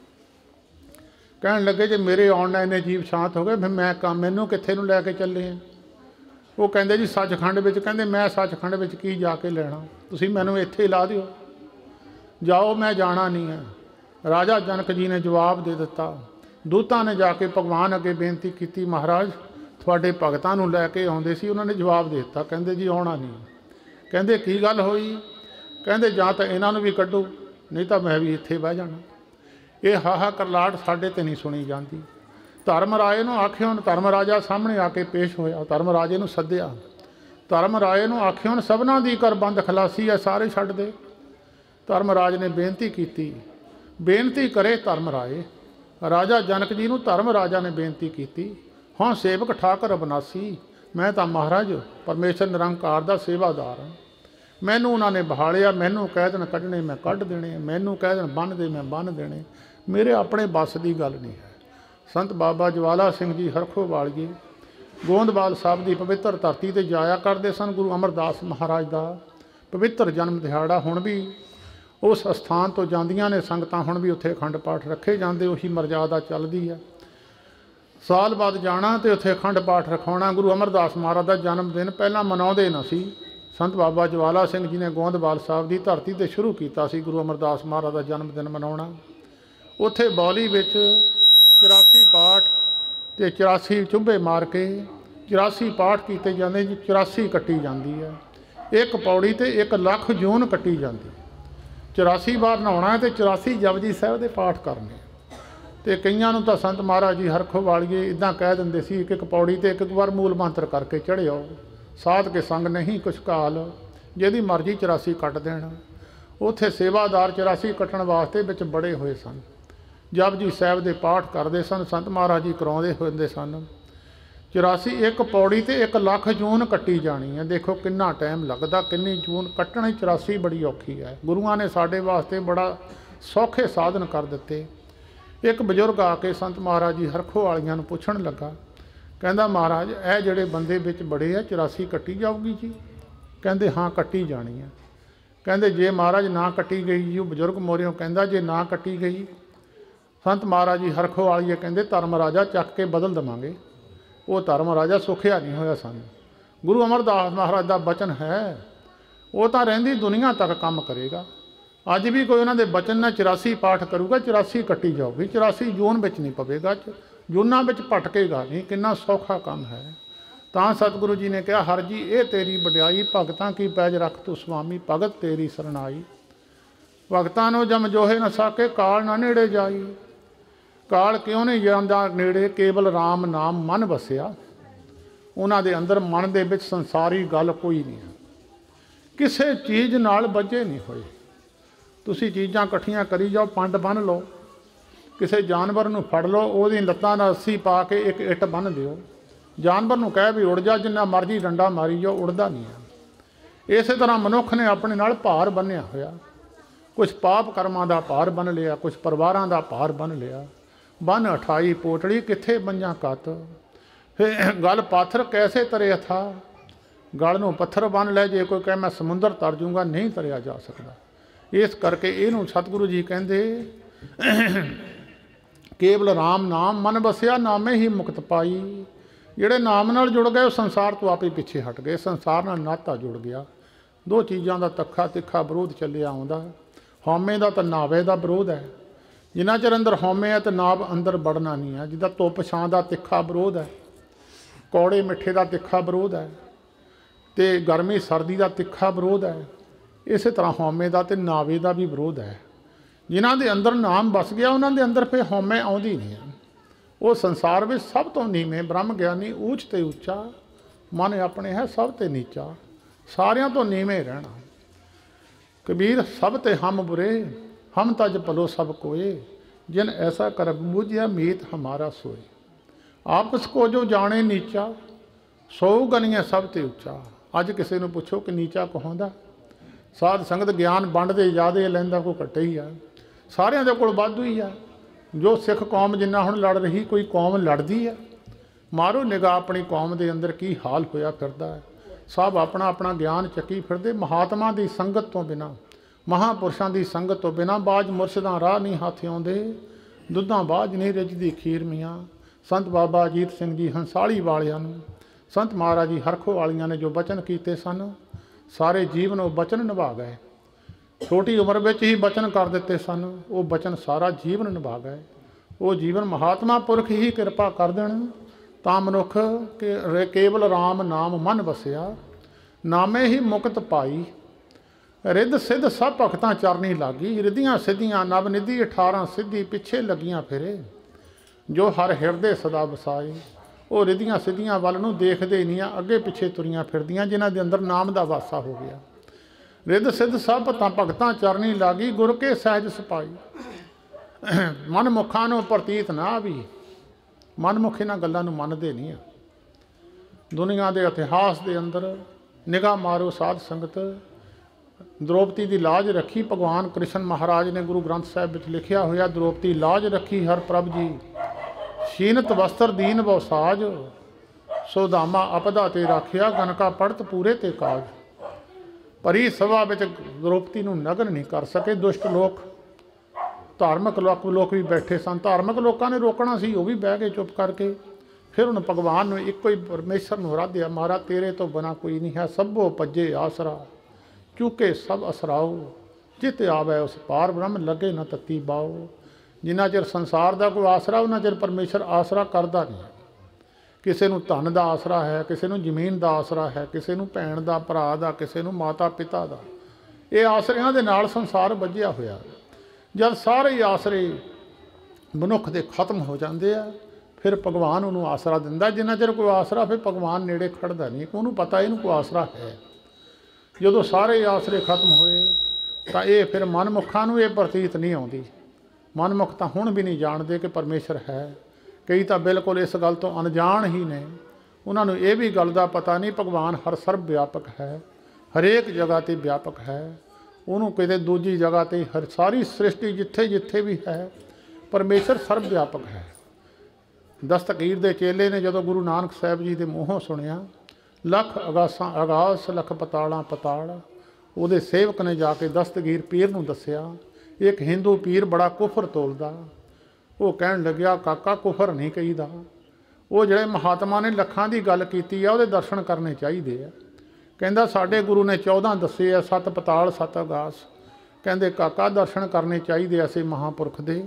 ਕਹਿਣ ਲੱਗੇ जे ਮੇਰੇ ਆਉਣ ਨਾਲ ਇੰਨੇ ਜੀਵ ਸ਼ਾਂਤ ਹੋ ਗਏ, ਫਿਰ ਮੈਂ ਕੰਮ ਮੈਨੂੰ ਕਿੱਥੇ ਨੂੰ ਲੈ ਕੇ ਚੱਲੇ ਆ? ਉਹ ਕਹਿੰਦੇ जी ਸੱਚਖੰਡ ਵਿੱਚ। ਕਹਿੰਦੇ मैं ਸੱਚਖੰਡ ਵਿੱਚ ਕੀ ਜਾ ਕੇ ਲੈਣਾ, ਤੁਸੀਂ ਮੈਨੂੰ ਇੱਥੇ ਲਾ ਦਿਓ, ਜਾਓ, मैं जाना नहीं है। राजा जनक जी ने जवाब दे दिता। दूतां ने जाके भगवान अगे बेनती की, महाराज थोड़े भगतां नूं लैके आउंदे सी, उन्होंने जवाब दे दिता। कहंदे जी आउणा नहीं। कहंदे की गल होई? कहंदे जां तां इन्हां नूं भी कड्डो, नहीं तो मैं भी इत्थे बह जाना। ये हाहा करलाट साडे ते नहीं सुनी जाती। धर्म राजे नूं आखियो, धर्म राजा सामने आके पेश होया, धर्म राजे नूं सद्दिया। धर्म राजे नूं आखियो सबना दी कर बंद खलासी है, सारे छड्ड दे। धर्म राज ने बेनती की, बेनती करे धर्म राए। राजा जनक जी नूं धर्म राजा ने बेनती की, हाँ सेवक ठाकर अबनासी, मैं तो महाराज परमेश्वर निरंकार दा सेवादार हाँ। मैनू उन्होंने बहालिया, मैनू कह दिन कढ़ने मैं कढ़ देने, मैनू कह दिन बन दे मैं बन देने, मेरे अपने बस की गल नहीं है। संत बाबा ज्वाला सिंह जी हरखोवाल जी गोंदवाल साहब की पवित्र धरती ते जाया करते सन। गुरु अमरदास महाराज का पवित्र जन्म दिहाड़ा हुण भी उस स्थान तो जांदियां ने संगतां, हुण भी उत्थे अखंड पाठ रखे जाते, उही मर्यादा चलती है। साल बाद जाना तो उत्थे अखंड पाठ रखाउणा। गुरु अमरदास महाराज का जन्मदिन पहलां मनाउंदे न सी। संत बाबा ज्वाला सिंह जी ने गोंदवाल साहब की धरती ते शुरू किया सी गुरु अमरदास महाराज का जन्मदिन मनाउणा। उत्थे बौली विच चौरासी पाठ ते चौरासी चुंबे मार के चौरासी पाठ किए जाते जी, चौरासी कट्टी जाती है। एक पौड़ी ते एक लख जून कट्टी जाती। चौरासी बार नहाउणा है तो चौरासी जपजी साहब के पाठ करने। तो कईयां नूं तां संत महाराज जी हरखोवालिए इदां कह दिंदे सी, एक एक पौड़ी ते एक एक बार मूल मंत्र करके चढ़िओ, साध के संग नहीं कुछ काल, जिहदी मर्जी चौरासी कट देण। उत्थे सेवादार चौरासी कट्टण वास्ते विच बड़े होए सन। जपजी साहब के पाठ करते सन, संत महाराज जी कराउंदे होंदे सन। चौरासी एक पौड़ी ते एक लख जून कट्टी जानी है। देखो कितना टाइम लगता, किन्नी जून कट्टनी चौरासी बड़ी औखी है। गुरुआं ने साडे वास्ते बड़ा सौखे साधन कर दिते। एक बजुर्ग आके संत महाराज जी हरखोवालियां नूं पुछण लगा, कहंदा महाराज ए जिहड़े बंदे विच बड़े आ, चौरासी कट्टी जाऊगी जी? कहंदे हाँ कट्टी जानी है। कहंदे जे महाराज ना कट्टी गई जी? बजुर्ग मोरियों कहंदा जे ना कट्टी गई, संत महाराज जी हरखोवालिए कहंदे धर्म राजा चक के बदल देवांगे। वो धर्म राजा सुखिया नहीं होया सन। गुरु अमरदास महाराज का बचन है, वो तो रहिंदी दुनिया तक काम करेगा। अज भी कोई उन्होंने बचन ने चौरासी पाठ करूगा, चौरासी कट्टी जाऊगी, चौरासी जून में नहीं पवेगा, जूना में भटकेगा नहीं। कितना सौखा काम है। तो सतगुरु जी ने कहा, हर जी ये तेरी वड्याई, भगतां की पैज रख तू स्वामी, भगत तेरी सरनाई। भगतां नूं जम जोहे न साके, काल ना नेड़े जाई। काल क्यों नहीं जाता नेड़े, केवल राम नाम मन वसिया। ਉਹਨਾਂ ਦੇ ਅੰਦਰ ਮਨ ਦੇ ਵਿੱਚ ਸੰਸਾਰੀ ਗੱਲ ਕੋਈ ਨਹੀਂ ਹੈ, ਕਿਸੇ ਚੀਜ਼ ਨਾਲ ਬੱਝੇ ਨਹੀਂ ਹੋਏ। ਤੁਸੀਂ ਚੀਜ਼ਾਂ ਇਕੱਠੀਆਂ ਕਰੀ ਜਾਓ, ਪੰਡ ਬੰਨ੍ਹ ਲਓ, ਕਿਸੇ ਜਾਨਵਰ ਨੂੰ ਫੜ ਲਓ, ਉਹਦੀ ਲੱਤਾਂ ਨਾਲ ਰੱਸੀ ਪਾ ਕੇ ਇੱਕ ਇੱਟ ਬੰਨ੍ਹ ਦਿਓ, ਜਾਨਵਰ ਨੂੰ ਕਹਿ ਵੀ ਉੜ ਜਾ, ਜਿੰਨਾ ਮਰਜ਼ੀ ਡੰਡਾ ਮਾਰੀ ਜਾਓ, ਉੜਦਾ ਨਹੀਂ ਹੈ। ਇਸੇ ਤਰ੍ਹਾਂ ਮਨੁੱਖ ਨੇ ਆਪਣੇ ਨਾਲ ਭਾਰ ਬੰਨ੍ਹਿਆ ਹੋਇਆ, ਕੁਛ ਪਾਪ ਕਰਮਾਂ ਦਾ ਭਾਰ ਬੰਨ੍ਹ ਲਿਆ, ਕੁਛ ਪਰਿਵਾਰਾਂ ਦਾ ਭਾਰ ਬੰਨ੍ਹ ਲਿਆ। ਬੰਨ ਅਠਾਈ ਪੋਟੜੀ ਕਿੱਥੇ ਬੰਜਾਂ ਕੱਤ, ਫਿਰ ਗਲ ਪਾਥਰ ਕੈਸੇ ਤਰਿਆ ਥਾ। ਗਲ ਨੂੰ ਪੱਥਰ ਬੰਨ੍ਹ ਲੈ, ਜੇ ਕੋਈ ਕਹੇ ਮੈਂ ਸਮੁੰਦਰ ਤਰ ਜੂੰਗਾ, ਨਹੀਂ ਤਰਿਆ ਜਾ ਸਕਦਾ। ਇਸ ਕਰਕੇ ਇਹਨੂੰ ਸਤਿਗੁਰੂ ਜੀ ਕਹਿੰਦੇ ਕੇਵਲ ਰਾਮ ਨਾਮ ਮਨ ਵਸਿਆ, ਨਾਮੇ ਹੀ ਮੁਕਤ ਪਾਈ। ਜਿਹੜੇ ਨਾਮ ਨਾਲ ਜੁੜ ਗਏ ਉਹ ਸੰਸਾਰ ਤੋਂ ਆਪੇ ਪਿੱਛੇ ਹਟ ਗਏ, ਸੰਸਾਰ ਨਾਲ ਨਾਤਾ ਜੁੜ ਗਿਆ। ਦੋ ਚੀਜ਼ਾਂ ਦਾ ਤੱਖਾ ਤਿੱਖਾ ਵਿਰੋਧ ਚੱਲਿਆ ਆਉਂਦਾ। ਹਉਮੈ ਦਾ ਤਾਂ ਨਾਵੇ ਦਾ ਵਿਰੋਧ ਹੈ, ਜਿੰਨਾ ਚਿਰ ਅੰਦਰ ਹਉਮੈ ਹੈ ਤਾਂ ਨਾਭ ਅੰਦਰ ਵੜਨਾ ਨਹੀਂ ਹੈ। ਜਿੱਦਾਂ ਧੁੱਪ ਛਾਂ ਦਾ ਤਿੱਖਾ ਵਿਰੋਧ ਹੈ, ਕੌੜੇ ਮਿੱਠੇ ਦਾ ਤਿੱਖਾ ਵਿਰੋਧ ਹੈ, ਅਤੇ ਗਰਮੀ ਸਰਦੀ ਦਾ ਤਿੱਖਾ ਵਿਰੋਧ ਹੈ, ਇਸੇ ਤਰ੍ਹਾਂ ਹਉਮੈ ਦਾ ਅਤੇ ਨਾਵੇ ਦਾ ਵੀ ਵਿਰੋਧ ਹੈ। ਜਿਨ੍ਹਾਂ ਦੇ ਅੰਦਰ ਨਾਮ ਵਸ ਗਿਆ ਉਹਨਾਂ ਦੇ ਅੰਦਰ ਫਿਰ ਹਉਮੈ ਆਉਂਦੀ ਨਹੀਂ ਹੈ। ਉਹ ਸੰਸਾਰ ਵਿੱਚ ਸਭ ਤੋਂ ਨੀਵੇਂ ਬ੍ਰਹਮ ਗਿਆਨੀ, ਊਚ ਤੇ ਉੱਚਾ, ਮਨ ਆਪਣੇ ਹੈ ਸਭ ਤੇ ਨੀਚਾ, ਸਾਰਿਆਂ ਤੋਂ ਨੀਵੇਂ ਰਹਿਣਾ। ਕਬੀਰ ਸਭ ਤੇ ਹਮ ਬੁਰੇ, ਹਮ ਤਜ ਭਲੋ ਸਭ ਕੋਏ, ਜਿਨ ਐਸਾ ਕਰ ਬੂਝਿਆ ਮੀਤ ਹਮਾਰਾ ਸੋਏ। ਆਪਸ ਕੋ ਜੋ ਜਾਣੇ ਨੀਚਾ, ਸੋ ਗਨੀਏ ਸਭ ਤੇ ਉੱਚਾ। ਅੱਜ ਕਿਸੇ ਨੂੰ ਪੁੱਛੋ ਕਿ ਨੀਚਾ ਕਹਾਉਂਦਾ, ਸਾਧ ਸੰਗਤ ਗਿਆਨ ਵੰਡਦੇ ਜ਼ਿਆਦਾ ਲੈਂਦਾ, ਕੋਈ ਘੱਟੇ ਹੀ ਆ, ਸਾਰਿਆਂ ਦੇ ਕੋਲ ਵਾਧੂ ਹੀ ਆ। ਜੋ ਸਿੱਖ ਕੌਮ ਜਿੰਨਾ ਹੁਣ ਲੜ ਰਹੀ, ਕੋਈ ਕੌਮ ਲੜਦੀ ਹੈ? ਮਾਰੋ ਨਿਗਾਹ ਆਪਣੀ ਕੌਮ ਦੇ ਅੰਦਰ ਕੀ ਹਾਲ ਹੋਇਆ ਫਿਰਦਾ ਹੈ। ਸਭ ਆਪਣਾ ਆਪਣਾ ਗਿਆਨ ਚੱਕੀ ਫਿਰਦੇ। ਮਹਾਤਮਾ ਦੀ ਸੰਗਤ ਤੋਂ ਬਿਨਾਂ, ਮਹਾਂਪੁਰਸ਼ਾਂ ਦੀ ਸੰਗਤ ਤੋਂ ਬਿਨਾਂ ਬਾਜ ਮੁਰਸ਼ਿਦਾਂ ਰਾਹ ਨਹੀਂ ਹੱਥ ਆਉਂਦੇ, ਦੁੱਧਾਂ ਬਾਝ ਨਹੀਂ ਰਿੱਝਦੀ ਖੀਰ ਮੀਆਂ। ਸੰਤ ਬਾਬਾ ਅਜੀਤ ਸਿੰਘ ਜੀ ਹੰਸਾਲੀ ਵਾਲਿਆਂ ਨੂੰ, ਸੰਤ ਮਹਾਰਾਜ ਜੀ ਹਰਖੋ ਵਾਲੀਆਂ ਨੇ ਜੋ ਬਚਨ ਕੀਤੇ ਸਨ, ਸਾਰੇ ਜੀਵਨ ਉਹ ਬਚਨ ਨਿਭਾ ਗਏ। ਛੋਟੀ ਉਮਰ ਵਿੱਚ ਹੀ ਬਚਨ ਕਰ ਦਿੱਤੇ ਸਨ, ਉਹ ਬਚਨ ਸਾਰਾ ਜੀਵਨ ਨਿਭਾ ਗਏ। ਉਹ ਜੀਵਨ ਮਹਾਤਮਾ ਪੁਰਖ ਹੀ ਕਿਰਪਾ ਕਰ ਦੇਣ ਤਾਂ ਮਨੁੱਖ ਕੇ ਕੇਵਲ ਰਾਮ ਨਾਮ ਮਨ ਵਸਿਆ, ਨਾਮੇ ਹੀ ਮੁਕਤ ਪਾਈ। ਰਿੱਧ ਸਿੱਧ ਸਭ ਭਗਤਾਂ ਚਰਨੀ ਲਾਗੀ, ਰਿੱਧੀਆਂ ਸਿੱਧੀਆਂ ਨਵ ਨਿਧੀ ਅਠਾਰਾਂ ਸਿੱਧੀ ਪਿੱਛੇ ਲੱਗੀਆਂ ਫਿਰੇ। ਜੋ ਹਰ ਹਿਰਦੇ ਸਦਾ ਵਸਾਏ, ਉਹ ਰਿੱਧੀਆਂ ਸਿੱਧੀਆਂ ਵੱਲ ਨੂੰ ਦੇਖਦੇ ਨਹੀਂ ਆ, ਅੱਗੇ ਪਿੱਛੇ ਤੁਰੀਆਂ ਫਿਰਦੀਆਂ, ਜਿਨ੍ਹਾਂ ਦੇ ਅੰਦਰ ਨਾਮ ਦਾ ਵਾਸਾ ਹੋ ਗਿਆ। ਰਿੱਧ ਸਿੱਧ ਸਭ ਤਾਂ ਭਗਤਾਂ ਚਰਨੀ ਲਾਗੀ, ਗੁਰ ਕੇ ਸਹਿਜ ਸਪਾਈ। ਮਨਮੁੱਖਾਂ ਨੂੰ ਪ੍ਰਤੀਤ ਨਾ ਵੀ, ਮਨਮੁੱਖ ਇਹਨਾਂ ਗੱਲਾਂ ਨੂੰ ਮੰਨਦੇ ਨਹੀਂ ਆ। ਦੁਨੀਆ ਦੇ ਇਤਿਹਾਸ ਦੇ ਅੰਦਰ ਨਿਗਾਹ ਮਾਰੋ ਸਾਧ ਸੰਗਤ, ਦ੍ਰੋਪਦੀ ਦੀ ਲਾਜ ਰੱਖੀ ਭਗਵਾਨ ਕ੍ਰਿਸ਼ਨ ਮਹਾਰਾਜ ਨੇ ਗੁਰੂ ਗ੍ਰੰਥ ਸਾਹਿਬ ਵਿੱਚ ਲਿਖਿਆ ਹੋਇਆ, ਦ੍ਰੋਪਦੀ ਲਾਜ ਰੱਖੀ ਹਰ ਪ੍ਰਭ ਜੀ, ਸ਼ੀਨਤ ਵਸਤਰ ਦੀਨ ਬਹੁ ਸਾਜ, ਸੋਦਾਮਾ ਅਪਦਾ ਤੇ ਰਾਖਿਆ, ਗਨਕਾ ਪੜਤ ਪੂਰੇ ਤੇ ਕਾਜ। ਭਰੀ ਸਭਾ ਵਿੱਚ ਦ੍ਰੋਪਦੀ ਨੂੰ ਨਗਨ ਨਹੀਂ ਕਰ ਸਕੇ। ਦੁਸ਼ਟ ਲੋਕ, ਧਾਰਮਿਕ ਲੋਕ ਲੋਕ ਵੀ ਬੈਠੇ ਸਨ, ਧਾਰਮਿਕ ਲੋਕਾਂ ਨੇ ਰੋਕਣਾ ਸੀ, ਉਹ ਵੀ ਬਹਿ ਗਏ ਚੁੱਪ ਕਰਕੇ। ਫਿਰ ਉਹਨੇ ਭਗਵਾਨ ਨੂੰ ਇੱਕੋ ਹੀ ਪਰਮੇਸ਼ਰ ਨੂੰ ਆਰਾਧਿਆ, ਮਹਾਰਾਜ ਤੇਰੇ ਤੋਂ ਬਿਨਾਂ ਕੋਈ ਨਹੀਂ ਹੈ, ਸਭੋ ਭੱਜੇ ਆਸਰਾ, ਚੁੱਕੇ ਸਭ ਅਸਰਾਓ, ਜਿਤ ਆਵੈ ਉਸ ਪਾਰ ਬ੍ਰਹਮ ਲੱਗੇ ਨਾ ਤੱਤੀ ਬਾਓ। ਜਿੰਨਾ ਚਿਰ ਸੰਸਾਰ ਦਾ ਕੋਈ ਆਸਰਾ, ਉਹਨਾਂ ਚਿਰ ਪਰਮੇਸ਼ਰ ਆਸਰਾ ਕਰਦਾ ਨਹੀਂ। ਕਿਸੇ ਨੂੰ ਧਨ ਦਾ ਆਸਰਾ ਹੈ, ਕਿਸੇ ਨੂੰ ਜ਼ਮੀਨ ਦਾ ਆਸਰਾ ਹੈ, ਕਿਸੇ ਨੂੰ ਭੈਣ ਦਾ, ਭਰਾ ਦਾ, ਕਿਸੇ ਨੂੰ ਮਾਤਾ ਪਿਤਾ ਦਾ। ਇਹ ਆਸਰਿਆਂ ਦੇ ਨਾਲ ਸੰਸਾਰ ਬੱਝਿਆ ਹੋਇਆ। ਜਦ ਸਾਰੇ ਹੀ ਆਸਰੇ ਮਨੁੱਖ ਦੇ ਖਤਮ ਹੋ ਜਾਂਦੇ ਆ, ਫਿਰ ਭਗਵਾਨ ਉਹਨੂੰ ਆਸਰਾ ਦਿੰਦਾ। ਜਿੰਨਾ ਚਿਰ ਕੋਈ ਆਸਰਾ, ਫਿਰ ਭਗਵਾਨ ਨੇੜੇ ਖੜਦਾ ਨਹੀਂ, ਉਹਨੂੰ ਪਤਾ ਇਹਨੂੰ ਕੋਈ ਆਸਰਾ ਹੈ। ਜਦੋਂ ਸਾਰੇ ਆਸਰੇ ਖਤਮ ਹੋਏ ਤਾਂ ਇਹ ਫਿਰ ਮਨਮੁੱਖਾਂ ਨੂੰ ਇਹ ਪ੍ਰਤੀਤ ਨਹੀਂ ਆਉਂਦੀ। ਮਨਮੁੱਖ ਤਾਂ ਹੁਣ ਵੀ ਨਹੀਂ ਜਾਣਦੇ ਕਿ ਪਰਮੇਸ਼ਰ ਹੈ। ਕਈ ਤਾਂ ਬਿਲਕੁਲ ਇਸ ਗੱਲ ਤੋਂ ਅਣਜਾਣ ਹੀ ਨੇ। ਉਹਨਾਂ ਨੂੰ ਇਹ ਵੀ ਗੱਲ ਦਾ ਪਤਾ ਨਹੀਂ ਭਗਵਾਨ ਹਰ ਸਰਬ ਵਿਆਪਕ ਹੈ, ਹਰੇਕ ਜਗ੍ਹਾ 'ਤੇ ਵਿਆਪਕ ਹੈ। ਉਹਨੂੰ ਕਿਤੇ ਦੂਜੀ ਜਗ੍ਹਾ 'ਤੇ ਹਰ ਸਾਰੀ ਸ੍ਰਿਸ਼ਟੀ ਜਿੱਥੇ ਜਿੱਥੇ ਵੀ ਹੈ, ਪਰਮੇਸ਼ਰ ਸਰਬ ਵਿਆਪਕ ਹੈ। ਦਸਤਗੀਰ ਦੇ ਚੇਲੇ ਨੇ ਜਦੋਂ ਗੁਰੂ ਨਾਨਕ ਸਾਹਿਬ ਜੀ ਦੇ ਮੂੰਹੋਂ ਸੁਣਿਆ, ਲੱਖ ਅਗਾਸਾਂ ਅਗਾਸ ਲੱਖ ਪਤਾਲਾਂ ਪਤਾਲ, ਉਹਦੇ ਸੇਵਕ ਨੇ ਜਾ ਕੇ ਦਸਤਗੀਰ ਪੀਰ ਨੂੰ ਦੱਸਿਆ। ਇੱਕ ਹਿੰਦੂ ਪੀਰ ਬੜਾ ਕੁਫਰ ਤੋਲਦਾ। ਉਹ ਕਹਿਣ ਲੱਗਿਆ, ਕਾਕਾ ਕੁਫਰ ਨਹੀਂ ਕਹੀਦਾ। ਉਹ ਜਿਹੜੇ ਮਹਾਤਮਾ ਨੇ ਲੱਖਾਂ ਦੀ ਗੱਲ ਕੀਤੀ ਆ, ਉਹਦੇ ਦਰਸ਼ਨ ਕਰਨੇ ਚਾਹੀਦੇ ਆ। ਕਹਿੰਦਾ ਸਾਡੇ ਗੁਰੂ ਨੇ ਚੌਦਾਂ ਦੱਸੇ ਆ, ਸੱਤ ਪਤਾਲ ਸੱਤ ਅਗਾਸ। ਕਹਿੰਦੇ ਕਾਕਾ ਦਰਸ਼ਨ ਕਰਨੇ ਚਾਹੀਦੇ ਆ ਅਸੀਂ ਮਹਾਂਪੁਰਖ ਦੇ।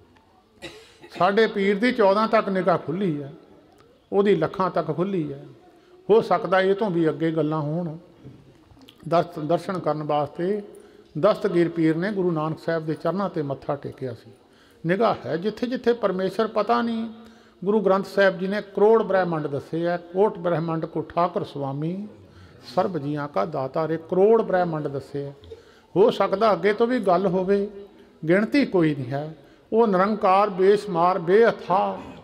ਸਾਡੇ ਪੀਰ ਦੀ ਚੌਦਾਂ ਤੱਕ ਨਿਗਾਹ ਖੁੱਲ੍ਹੀ ਹੈ, ਉਹਦੀ ਲੱਖਾਂ ਤੱਕ ਖੁੱਲ੍ਹੀ ਹੈ। ਹੋ ਸਕਦਾ ਇਹ ਤੋਂ ਵੀ ਅੱਗੇ ਗੱਲਾਂ ਹੋਣ। ਦਰਸ ਦਰਸ਼ਨ ਕਰਨ ਵਾਸਤੇ ਦਸਤਗੀਰ ਪੀਰ ਨੇ ਗੁਰੂ ਨਾਨਕ ਸਾਹਿਬ ਦੇ ਚਰਨਾਂ 'ਤੇ ਮੱਥਾ ਟੇਕਿਆ ਸੀ। ਨਿਗਾਹ ਹੈ ਜਿੱਥੇ ਜਿੱਥੇ ਪਰਮੇਸ਼ਰ, ਪਤਾ ਨਹੀਂ गुरु ग्रंथ साहिब जी ने करोड़ ब्रह्मंड दसे है। कोट ब्रह्मंड को ठाकुर स्वामी सर्ब जियां का दाता रे, करोड़ ब्रह्मंड दसे है। हो सकता अगे तो भी गल होवे, गिणती कोई नहीं है। वो निरंकार बेशुमार बेअथा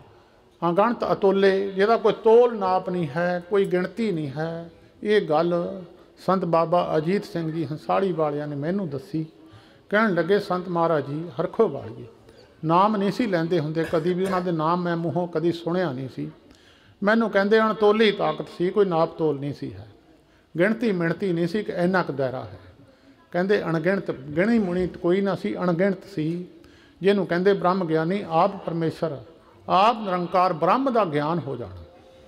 अगणत अतोले, जिहदा कोई तोल नाप नहीं है, कोई गिणती नहीं है। ये गल संत बाबा अजीत सिंह जी हंसाड़ी वालियां ने मैनू दसी। कहण लगे संत महाराज जी हरखो वाली नाम नहीं सी लैंदे हुंदे, कदी भी उन्हां दे नाम मैं मूहों कदी सुनिया नहीं सी। मैनू कहंदे अणतोली ताकत सी, कोई नाप तोल नहीं सी है, गिणती मिणती नहीं सी कि इन्ना क दायरा है। कहंदे अणगिणत गिणी मुणी कोई ना सी, अणगिणत सी। जिहनूं कहंदे ब्रह्म ज्ञानी आप परमेश्वर आप निरंकार ब्रह्म का ज्ञान हो जाना।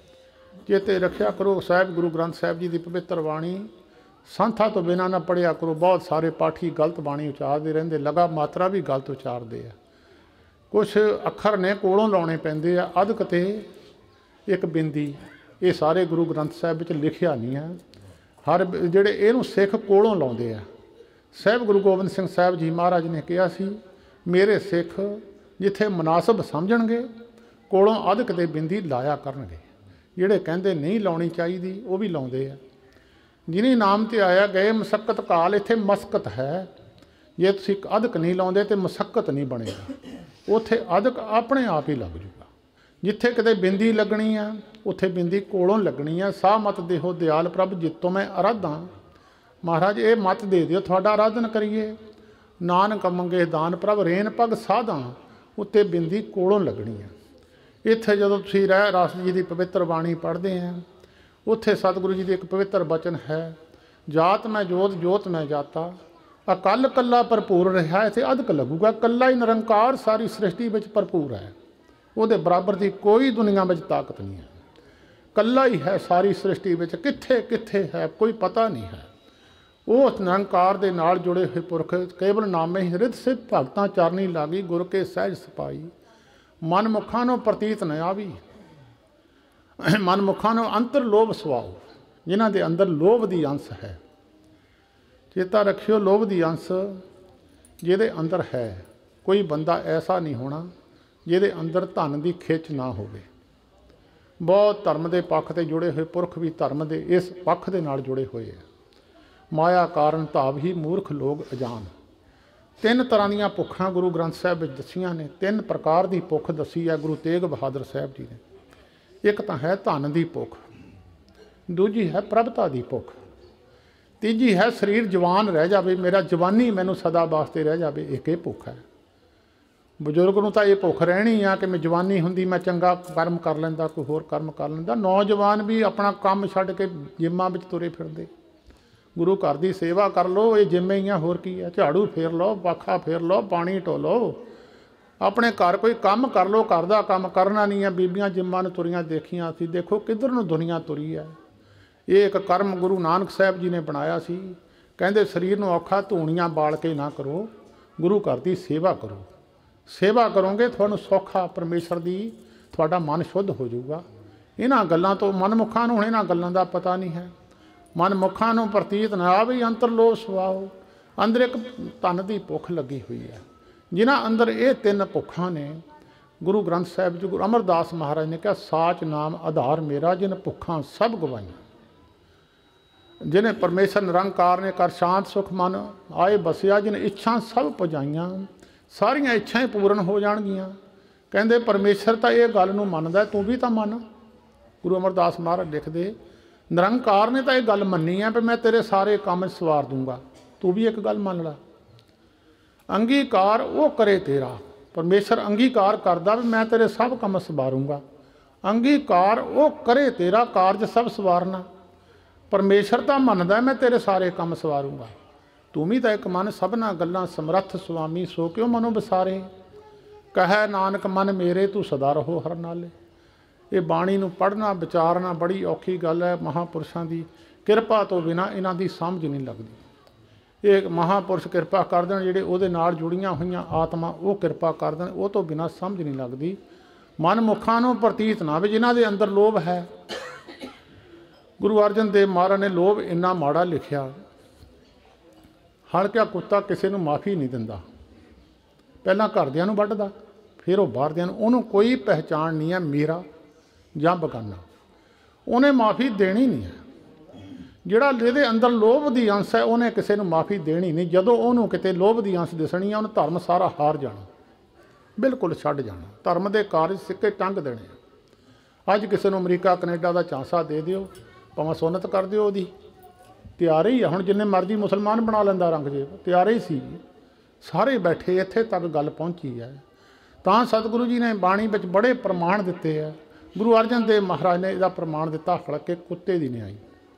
चेते रखिया करो साहिब गुरु ग्रंथ साहिब जी की पवित्र बाणी संथा तो बिना ना पढ़िया करो। बहुत सारे पाठी गलत बाणी उचारते रहंदे, लगा मात्रा भी गलत उचारते हैं। कुछ अखर ने कोलों लाने पैंदे आ, अधक ते एक बिंदी, ये सारे गुरु ग्रंथ साहिब विच लिखिया नहीं है। हर जिहड़े इहनूं सिख कोलों लाउंदे आ। साहिब गुरु गोबिंद सिंह साहिब जी महाराज ने कहा सी मेरे सिख जिथे मुनासिब समझणगे कोलों अधक ते बिंदी लाया करनगे। जिहड़े कहंदे नहीं लाउणी चाहीदी वो भी लाउंदे आ। जिन्हें नाम ते आया गए मसक्कत काल, इत्थे मसकत है। जे तुसीं अधक नहीं लाउंदे ते मसक्कत नहीं बनेगा। उत्थे अधक अपने आप ही लग जूगा। जिथे किते बिंदी लगनी आ उत्थे बिंदी कोलों लगनी आ। सा मत देहो दयाल प्रभ जितो मैं आराधा। महाराज ये मत दे दिओ तुहाडा आराधन करिए। नानक मंगे दान प्रभ रेन पग साधा, उत्ते बिंदी कोलों लगनी है। इत्थे जदों तुसीं रह रस जी की पवित्र बाणी पढ़ते हैं, उत्थे सतगुरु जी की एक पवित्र बचन है, जात मैं जोत जोत मैं जाता, अकल कला भरपूर रहा। इत्थे अधक लगूगा। कला ही निरंकार सारी सृष्टि में भरपूर है, उहदे बराबर की कोई दुनिया में ताकत नहीं है। कला ही है सारी सृष्टि में, कित्थे कित्थे है कोई पता नहीं है। उस निरंकार दे नाल जुड़े हुए पुरख केवल नामे ही हृद से भगतां चरनी लागी, गुर के सहज सपाई। मन मुखां नूं प्रतीत न आवी, मन मुखां नूं अंतर लोभ सुआओ। जिन्हां दे अंदर लोभ दी अंश है, चेता रखियो लोभ दी अंश जिहदे अंदर है, कोई बंदा ऐसा नहीं होना जिहदे अंदर धन की खिच ना होवे। बहुत धर्म के पक्ष ते जुड़े हुए पुरख भी धर्म के इस पक्ष दे नाल जुड़े हुए हैं। माया कारण धाव ही मूर्ख लोग अजान। तीन तरह दीयां भुखां गुरु ग्रंथ साहिब विच दसियां ने। तीन प्रकार की भुख दसी है गुरु तेग बहादुर साहिब जी ने। एक तो है धन की भुख, दूजी है प्रभता की भुख, तीजी है शरीर जवान रह जाए, मेरा जवानी मैनू सदा वास्ते रह जाए, एक ये भुख है। बजुर्ग नूं तां ये भुख रहनी आ कि मैं जवानी हुंदी मैं चंगा कर्म कर लैंदा, कोई होर कर्म कर लैंदा। नौजवान भी अपना काम छड्ड के जिम्मां विच तुरे फिरदे। गुरु घर की सेवा कर लो, ये जिम्मे ही होर की है। झाड़ू फेर लो, पाखा फेर लो, पानी ढोलो, अपने घर कोई काम कर लो। घर का काम करना नहीं है। बीबियां जिम्मां नूं तुरियां देखियां सी, देखो किधर नूं दुनिया तुरी है। ये एक कर्म गुरु नानक साहिब जी ने बनाया सी। कहंदे शरीर नूं औखा धूणियां बाल के ना करो, गुरु घर की सेवा करो। सेवा करोगे तुहानूं सौखा परमेश्वर की तुहाडा मन शुद्ध हो जाऊगा। इन्हां गल्लां तो मनमुखां नूं हुण इन्हां गल्लां दा पता नहीं है। मनमुखां नूं प्रतीत ना आवे अंतर लोभ सुआओ। अंदर एक धन की भुख लगी हुई है। जिन्हां अंदर ये तीन भुखां ने, गुरु ग्रंथ साहिब जी गुरु अमरदास महाराज ने कहा साच नाम आधार मेरा, जिन भुखां सब गवाईयां। जिन्हें परमेश्वर निरंकार ने कर शांत सुख मन आए बसिया, जिन इच्छा सब पुजाइयां, सारियां इच्छाएं पूर्ण हो जाणगियां। कहंदे परमेश्वर तां ये गल नूं मनदा, तू भी तां मन। गुरु अमरदास महाराज लिखदे निरंकार ने तां ये गल मन्नी है भी मैं तेरे सारे काम सवार दूंगा, तू भी एक गल मान ला। अंगीकार वो करे तेरा, परमेश्वर अंगीकार करदा भी मैं तेरे सब काम सवारूंगा। अंगीकार वो करे तेरा, कारज सब सवारना। परमेश्वर तां मनदा मैं तेरे सारे काम सवारूंगा। तू भी तां एक मन सबना गल्लां समरथ स्वामी, सो क्यों मनो बसारे। कह नानक मन मेरे तू सदा रहो हर नाले। ये बाणी नूं पढ़ना विचारना बड़ी औखी गल है। महापुरुषों की किरपा तो बिना इन्हां दी समझ नहीं लगती। ये महापुरुष किरपा कर देण, जिहड़े उहदे नाल जुड़ियां होईयां आत्मा वो किरपा कर देण, वो तो बिना समझ नहीं लगती। मन मुखां नूं प्रतीत ना वे जिन्हां दे अंदर लोभ है। गुरु अर्जन देव महाराज ने लोभ इन्ना माड़ा लिखिया, हड़किया कुत्ता किसी नूं माफ़ी नहीं दिंदा। पहलां घरदिआं नूं वड्ढदा, फिर वो बाहर दियां उन्होंने कोई पहचान नहीं है मेरा जां बगाना, उन्हें माफ़ी देनी नहीं है। जिहड़ा जिहदे अंदर लोभ दी अंश है उन्हें किसी नूं माफ़ी देनी नहीं। जदों उन्होंने किते लोभ दी अंश दिसनी है उन्हें धर्म सारा हार जाना, बिल्कुल छड्ड जाना, धर्म दे कारज सिक्के टंग देने। अज किसी नूं अमरीका कनेडा का झांसा दे दिओ, भावें सुन्नत कर दिओ, उहदी तैयार ही है। हुण जिन्ने मर्जी मुसलमान बना लैंदा रंग जेब, तैयार ही सी। सारे बैठे इत्थे तक गल पहुंची है। तां सतगुरु जी ने बाणी विच बड़े प्रमाण दिते है। गुरु अर्जन देव महाराज ने इहदा प्रमाण दिता, हड़के कुत्ते दी न्याई।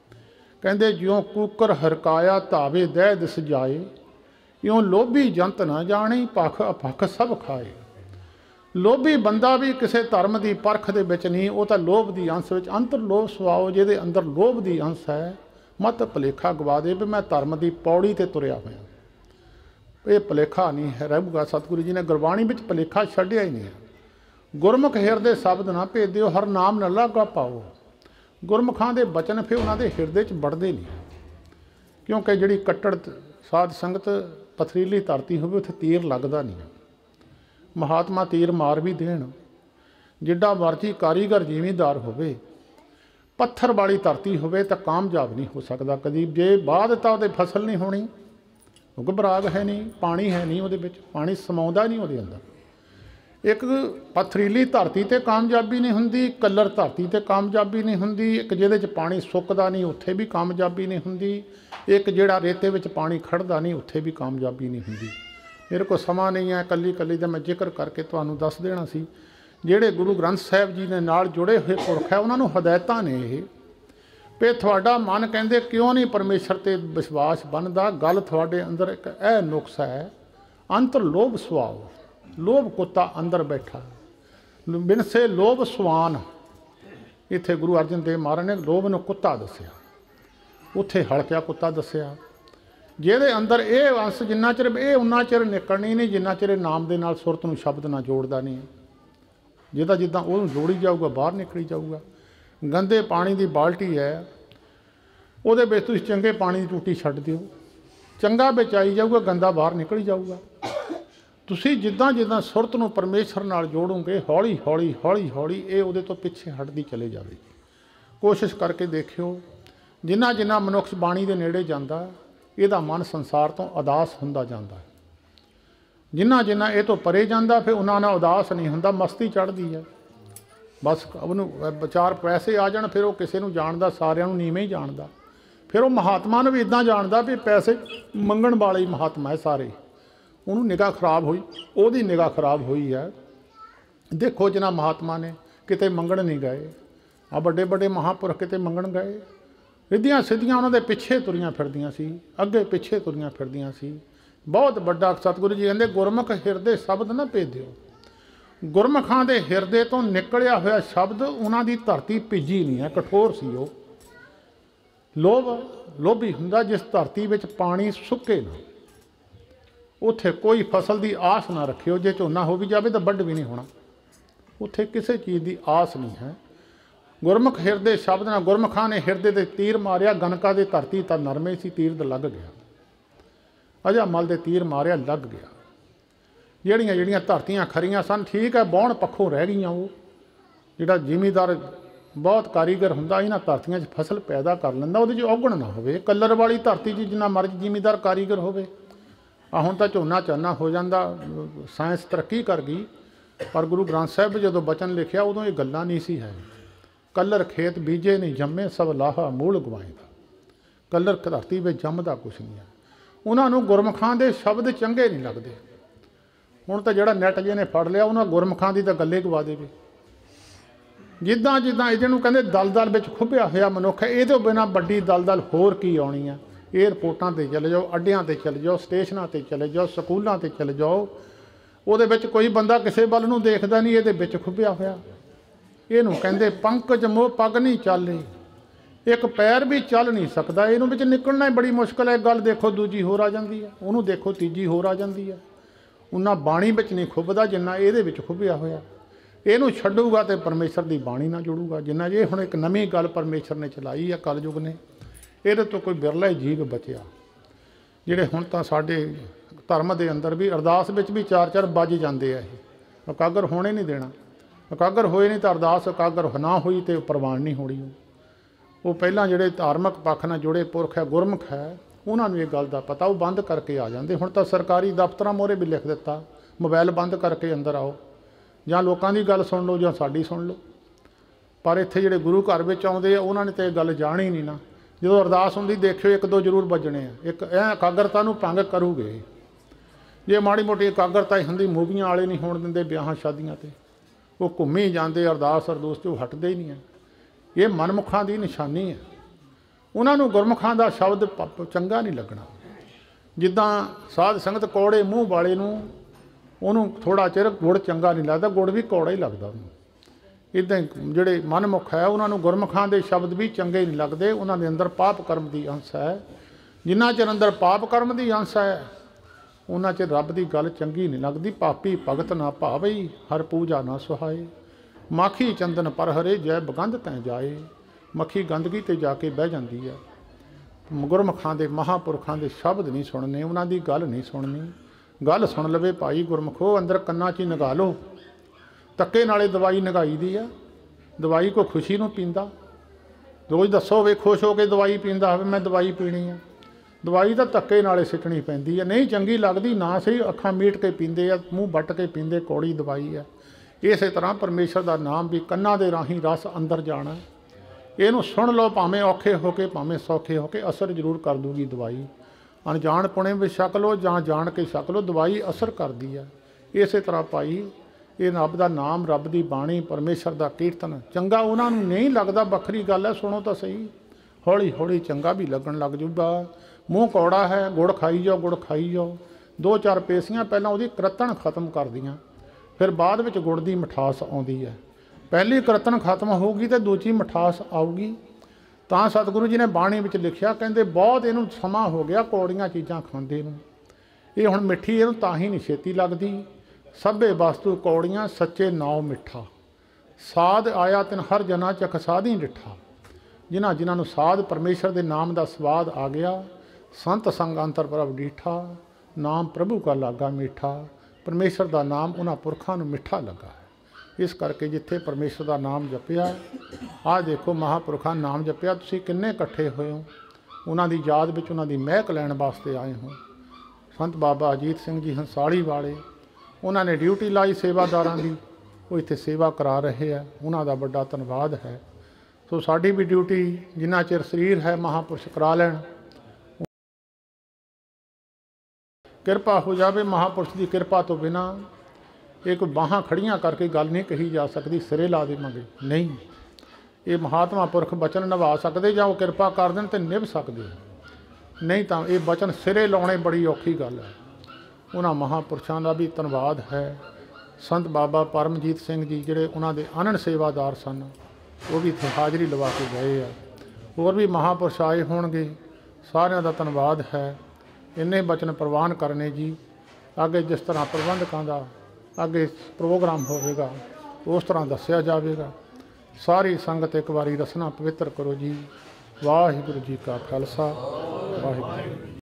कहंदे ज्यों कूकर हरकाया धावे दह दिस जाए, इउं लोभी जंत न जाने भख अभख सब खाए। लोभी बंदा भी किसी धर्म की परख दे विच नहीं, वो तो लोभ की अंश विच अंतर लोभ सुआओ। जिहदे अंदर लोभ की अंश है मत भुलेखा गवा दे भी मैं धर्म की पौड़ी ते तुरिया होया। ये भुलेखा नहीं है रहूगा। सतगुरु जी ने गुरबाणी विच भुलेखा छड्डिया ही नहीं है। गुरमुख हिरदे शब्द ना भेदिओ, हर नाम न लागा पाओ। गुरमुखां दे बचन फिर उन्हां दे हिरदे च बढ़दे नहीं, क्योंकि जिहड़ी कट्टड़ साध संगत पथरीली धरती होवे उत्थे तीर लगदा नहीं। महात्मा तीर मार भी देण, जिड्डा मर्जी कारीगर जिमीदार होवे, पत्थर वाली धरती होवे तो कामयाब नहीं हो सकता कदी। जे बाद तो उहदे फसल नहीं होनी, क्योंकि बराग है नहीं, पानी है नहीं, उहदे विच पानी समाउंदा नहीं उहदे अंदर। एक पथरीली धरती ते कामयाबी नहीं हुंदी, कलर धरती ते कामयाबी नहीं हुंदी, एक जिहदे च पानी सुकदा नहीं उत्थे भी कामयाबी नहीं हुंदी, एक जिहड़ा रेते विच पानी खड़दा नहीं उत्थे भी कामयाबी नहीं हुंदी। मेरे को समा नहीं है कल्ली कल्ली दा मैं जिक्र करके तुहानूं दस देना सी। जिहड़े गुरु ग्रंथ साहिब जी ने नाल जुड़े हुए पुरख है उन्हां नूं हदायतां ने ये भी तुहाडा मन कहंदे क्यों नहीं परमेश्वर ते विश्वास बनदा। गल तुहाडे अंदर एक यह नुक्स है, अंतर लोभ सुआओ। लोभ कुत्ता अंदर बैठा, बिनसे लोभ सुआन। इत्थे गुरु अर्जन देव महाराज ने लोभ नूं कुत्ता दस्सिया, उत्थे हड़किया कुत्ता दस्सिया। जिहदे अंदर ये अंश जिन्ना चिर ये उन्ना चिर निकलनी नहीं जिन्ना चिर नाम दे नाल सुरत नूं शब्द ना जोड़दा नहीं। जिदा जिद्दां ਉਹਨੂੰ जोड़ी जाऊगा बाहर निकली जाऊगा। गंदे पानी की बाल्टी है, ਉਹਦੇ ਵਿੱਚ ਤੁਸੀਂ ਚੰਗੇ पानी की टूटी छड्ड दिओ, चंगा ਵਿੱਚ आई जाऊगा, गंदा बाहर निकली जाऊगा। ਤੁਸੀਂ जिद्दां जिद्दां सुरत नूं परमेश्वर नाल जोड़ोगे हौली हौली हौली हौली ये ਉਹਦੇ ਤੋਂ पिछे हटदी चले जाएगी। कोशिश करके देखियो, जिन्ना जिन्ना मनुख बाणी के नेड़े जाता ਇਹਦਾ मन संसार तो उदास हुंदा जाता है। जिन्ना जिन्ना ये तो परे जाता फिर उन्ना ना उदास नहीं हुंदा, मस्ती चढ़ती है। बस उन्होंने चार पैसे आ जाण फिर वो किसी नूं जाणदा, सारिਆਂ ਨੂੰ नीवें ही जाणदा। फिर वो महात्मा नूं भी इदां जाणदा भी पैसे मंगण वाले ही महात्मा है सारे। उन्होंने निगाह खराब हुई, ਉਹਦੀ निगाह खराब हुई है। देखो जिन्हां महात्मा ने किते मंगण नहीं गए, आ बड़े बड़े महापुरख किते मंगण गए, रिद्धियां सिद्धियां उन्होंने पिछे तुरियां फिरदियां सी, अगे पिछे तुरियां फिरदियां सी। बहुत बड़ा सतगुरु जी कहते गुरमुख हिरदे शब्द ना भेदिओ। गुरमुखां दे हिरदे तो निकलिया होया शब्द उन्हां दी धरती भिजी नहीं है, कठोर सी। वो लोभ लोभी हुंदा जिस धरती विच पानी सुके ना, उत्थे कोई फसल की आस ना रखियो। जे झोना हो भी जाए तो वढ भी नहीं होना, उत्थे किसी चीज़ की आस नहीं है। गुरमुख हिरदे शब्द ना, गुरमुखां ने हिरदे ते तीर मारिया, गनका दे धरती तां नरमे सी, तीर ते लग गया। अजा मल दे तीर मारिया, लग गया। ਜਿਹੜੀਆਂ ਜਿਹੜੀਆਂ ਧਰਤੀਆਂ खरियां सन ठीक है, बाउण पक्षों रह गई। वो जिहड़ा जिमीदार बहुत कारीगर हुंदा इन्हां धरतियां 'च फसल पैदा कर लैंदा, ਉਹਦੇ 'ਚ औगण ना होवे। कलर वाली धरती 'च जिन्ना मर्जी जिमीदार कारीगर होवे। आ हुण तां झोना चाना हो जांदा, साइंस तरक्की कर गई, पर गुरु ग्रंथ साहिब जदों बचन लिखिया उदों ये गल्लां नहीं सी है। कलर खेत बीजे नहीं जम्मे सब लाहा मूल गवाएंदा। कलर धरती विच जम्मदा कुछ नहीं है। उन्हां नूं गुरमुखां दे शब्द चंगे नहीं लगदे। हुण तां जिहड़ा नैट जे ने फड़ लिया उन्हां गुरमुखां दी तां गल्ले गवा देवे। जिद्दां जिद्दां इहनूं कहंदे दलदल विच खुभिया होया मनुख है, इह तों बिना वड्डी दलदल होर की आउणी आ। एयरपोर्टां ते चले जाओ, अड्डियां ते चले जाओ, स्टेशनां ते चले जाओ, स्कूलां ते चले जाओ, ਉਹਦੇ ਵਿੱਚ कोई बंदा किसी ਵੱਲ ਨੂੰ देखदा नहीं, ਇਹਦੇ ਵਿੱਚ खुभिया होया। ਇਹਨੂੰ ਕਹਿੰਦੇ पंकज मोह पग नहीं चाले, एक पैर भी चल नहीं सकता। ਇਹਨੂੰ ਵਿੱਚ निकलना ही बड़ी मुश्किल है। गल देखो दूजी होर आ जाती है, ਉਹਨੂੰ देखो तीजी होर आ जाती है। उन्ना बाणी ਵਿੱਚ नहीं खुभदा जिन्ना ਇਹਦੇ ਵਿੱਚ खुभिया होया। ਇਹਨੂੰ ਛੱਡੂਗਾ तो परमेश्वर की बाणी ना जुड़ूगा। जिन्ना ये हुण एक नवीं गल परमेश्वर ने चलाई है कलयुग ने, ਇਹਦੇ तो कोई बिरला ही जीव बचिया। ਜਿਹੜੇ ਹੁਣ ਤਾਂ ਸਾਡੇ धर्म के अंदर भी अरदास विच भी चार चार बज जाते हैं। ਇਕਾਗਰ ਹੋਣੇ नहीं देना। ਇਕਾਗਰ ਹੋਏ नहीं तो अरदास इकागर ना हुई तो प्रवान नहीं होनी। वो पहला जोड़े धार्मिक पक्ष नाल जुड़े पुरख है गुरमुख है उन्होंने ये गल का पता, वो बंद करके आ जाते। हुण तो सरकारी दफ्तर मोहरे भी लिख दिता मोबाइल बंद करके अंदर आओ, जां लोकां दी गल सुन लो जां साडी सुन लो। पर इत्थे जिहड़े गुरु घर विच आउंदे आ उन्होंने तो ये गल जाणी नहीं ना। जो अरदास हुंदी देखियो एक दो जरूर बजने आ, एक ऐ इकागरता नूं भंग करूगे। जे माड़ी मोटी इकागरता ही हुंदी मूवियां वाले नहीं होण दिंदे ब्याहां शादियां ते, वो घूमी जाते अरदास अरदूस तो हटते ही नहीं है। ये मनमुखां की निशानी है। उन्होंने गुरमुखां का शब्द चंगा नहीं लगना। जिदा साध संगत कौड़े मूँह वाले उन्होंने थोड़ा चिर गुड़ चंगा नहीं लगता, गुड़ भी कौड़ा ही लगता उन्होंने। इदा ही जोड़े मनमुख है उन्होंने गुरमुखां के शब्द भी चंगे नहीं लगते। उन्होंने अंदर पाप कर्म की अंश है। जिन्ना चिर अंदर पाप कर्म की अंश है उन्ना चिर रब की गल चंगी नहीं लगती। पापी भगत ना भावई हर पूजा ना सुहाए, माखी चंदन पर हरे जय बगंध तैं जाए। मक्खी गंदगी ते जाके बह जाती है। गुरमुखां दे महापुरखां दे शब्द नहीं सुनने, उन्हां दी गल नहीं सुननी। गल सुन लवे भाई गुरमुखो अंदर कन्ना च नगा लो। तक्के नाले दवाई नगाई दी है। दवाई को खुशी नूं पींदा, रोज़ दसो वे खुश हो के दवाई पींदा होवे मैं दवाई पीनी है। दवाई तो धक्के नाले सिटनी पैंदी है, नहीं चंगी लगती ना सही। अखां मीट के पींदे आ, मूँह बट के पींदे, कौड़ी दवाई है। इस तरह परमेश्वर का नाम भी कन्ना दे राही रस अंदर जाना। इनू सुन लो भावें औखे होके भावें सौखे होके, असर जरूर कर दूगी दवाई। अनजान पुणे में छक लो जां जान के छक लो, दवाई असर करती है। इस तरह भाई ये रब का नाम रब की बाणी परमेश्वर का कीर्तन चंगा उन्होंने नहीं लगता, बखरी गल है। सुनो तो सही, हौली हौली चंगा भी लगन लग जूगा। मूँह कौड़ा है गुड़ खाई जाओ गुड़ खाई जाओ। दो चार पेसियां पहला वो करतन खत्म कर दियाँ, फिर बाद में गुड़ की मिठास आती है। पहली करतन खत्म होगी तो दूजी मिठास आऊगी। तो सतगुरु जी ने बाणी में लिखिया कहते बहुत इनू समा हो गया कौड़ियाँ चीज़ां खांदे नूं, ये हुण मिठी इनू तां ही नहीं छेती लगती। सभे वस्तु कौड़ियाँ सच्चे नाव मिठा, साध आया तिन हर जना चख साधी डिठा। जिन्हां जिन्हां नूं साध परमेश्वर के नाम का स्वाद आ गया, संत संग अंतर प्रभ डीठा, नाम प्रभु का लागा मीठा। परमेश्वर का नाम उन्हां पुरखां नूं मिठा लगा है। इस करके जिथे परमेश्वर का नाम जपिया, आ देखो महापुरखां नाम जपिया, तुसीं किन्ने इकट्ठे होए हो, उन्हां दी याद विच उन्हां दी महक लैण वास्ते आए हो। संत बाबा अजीत सिंह जी हंसाली वाले उन्होंने ड्यूटी लाई सेवादारां दी, वो इत्थे सेवा करा रहे हैं, उन्हां दा बड़ा धन्नवाद है। सो साडी भी ड्यूटी जिन्ना चिर शरीर है महापुरुष करा लैण, किरपा हो जाए। महापुरुष की किरपा तो बिना ये कोई बाहां खड़ियां करके गल नहीं कही जा सकती, सिरे ला देवांगे नहीं। ये महात्मा पुरख बचन निभा सकते जां वो किरपा कर देन ते निभ सकते, नहीं तो ये बचन सिरे लाने बड़ी औखी गल है। उन्हां महापुरुषों का भी धन्नवाद है। संत बाबा परमजीत सिंह जी जिहड़े उन्हां दे आनंद सेवादार सन, वो भी इत्थे हाज़री लवा के गए आ। होर भी महापुरुष आए होणगे, सारिਆਂ का धन्नवाद है। इन्ने बचन प्रवान करने जी। आगे जिस तरह प्रबंधकों का आगे प्रोग्राम होगा उस तरह दसिया जाएगा। सारी संगत एक बारी रसना पवित्र करो जी। वाहिगुरू जी का खालसा वाहिगुरू।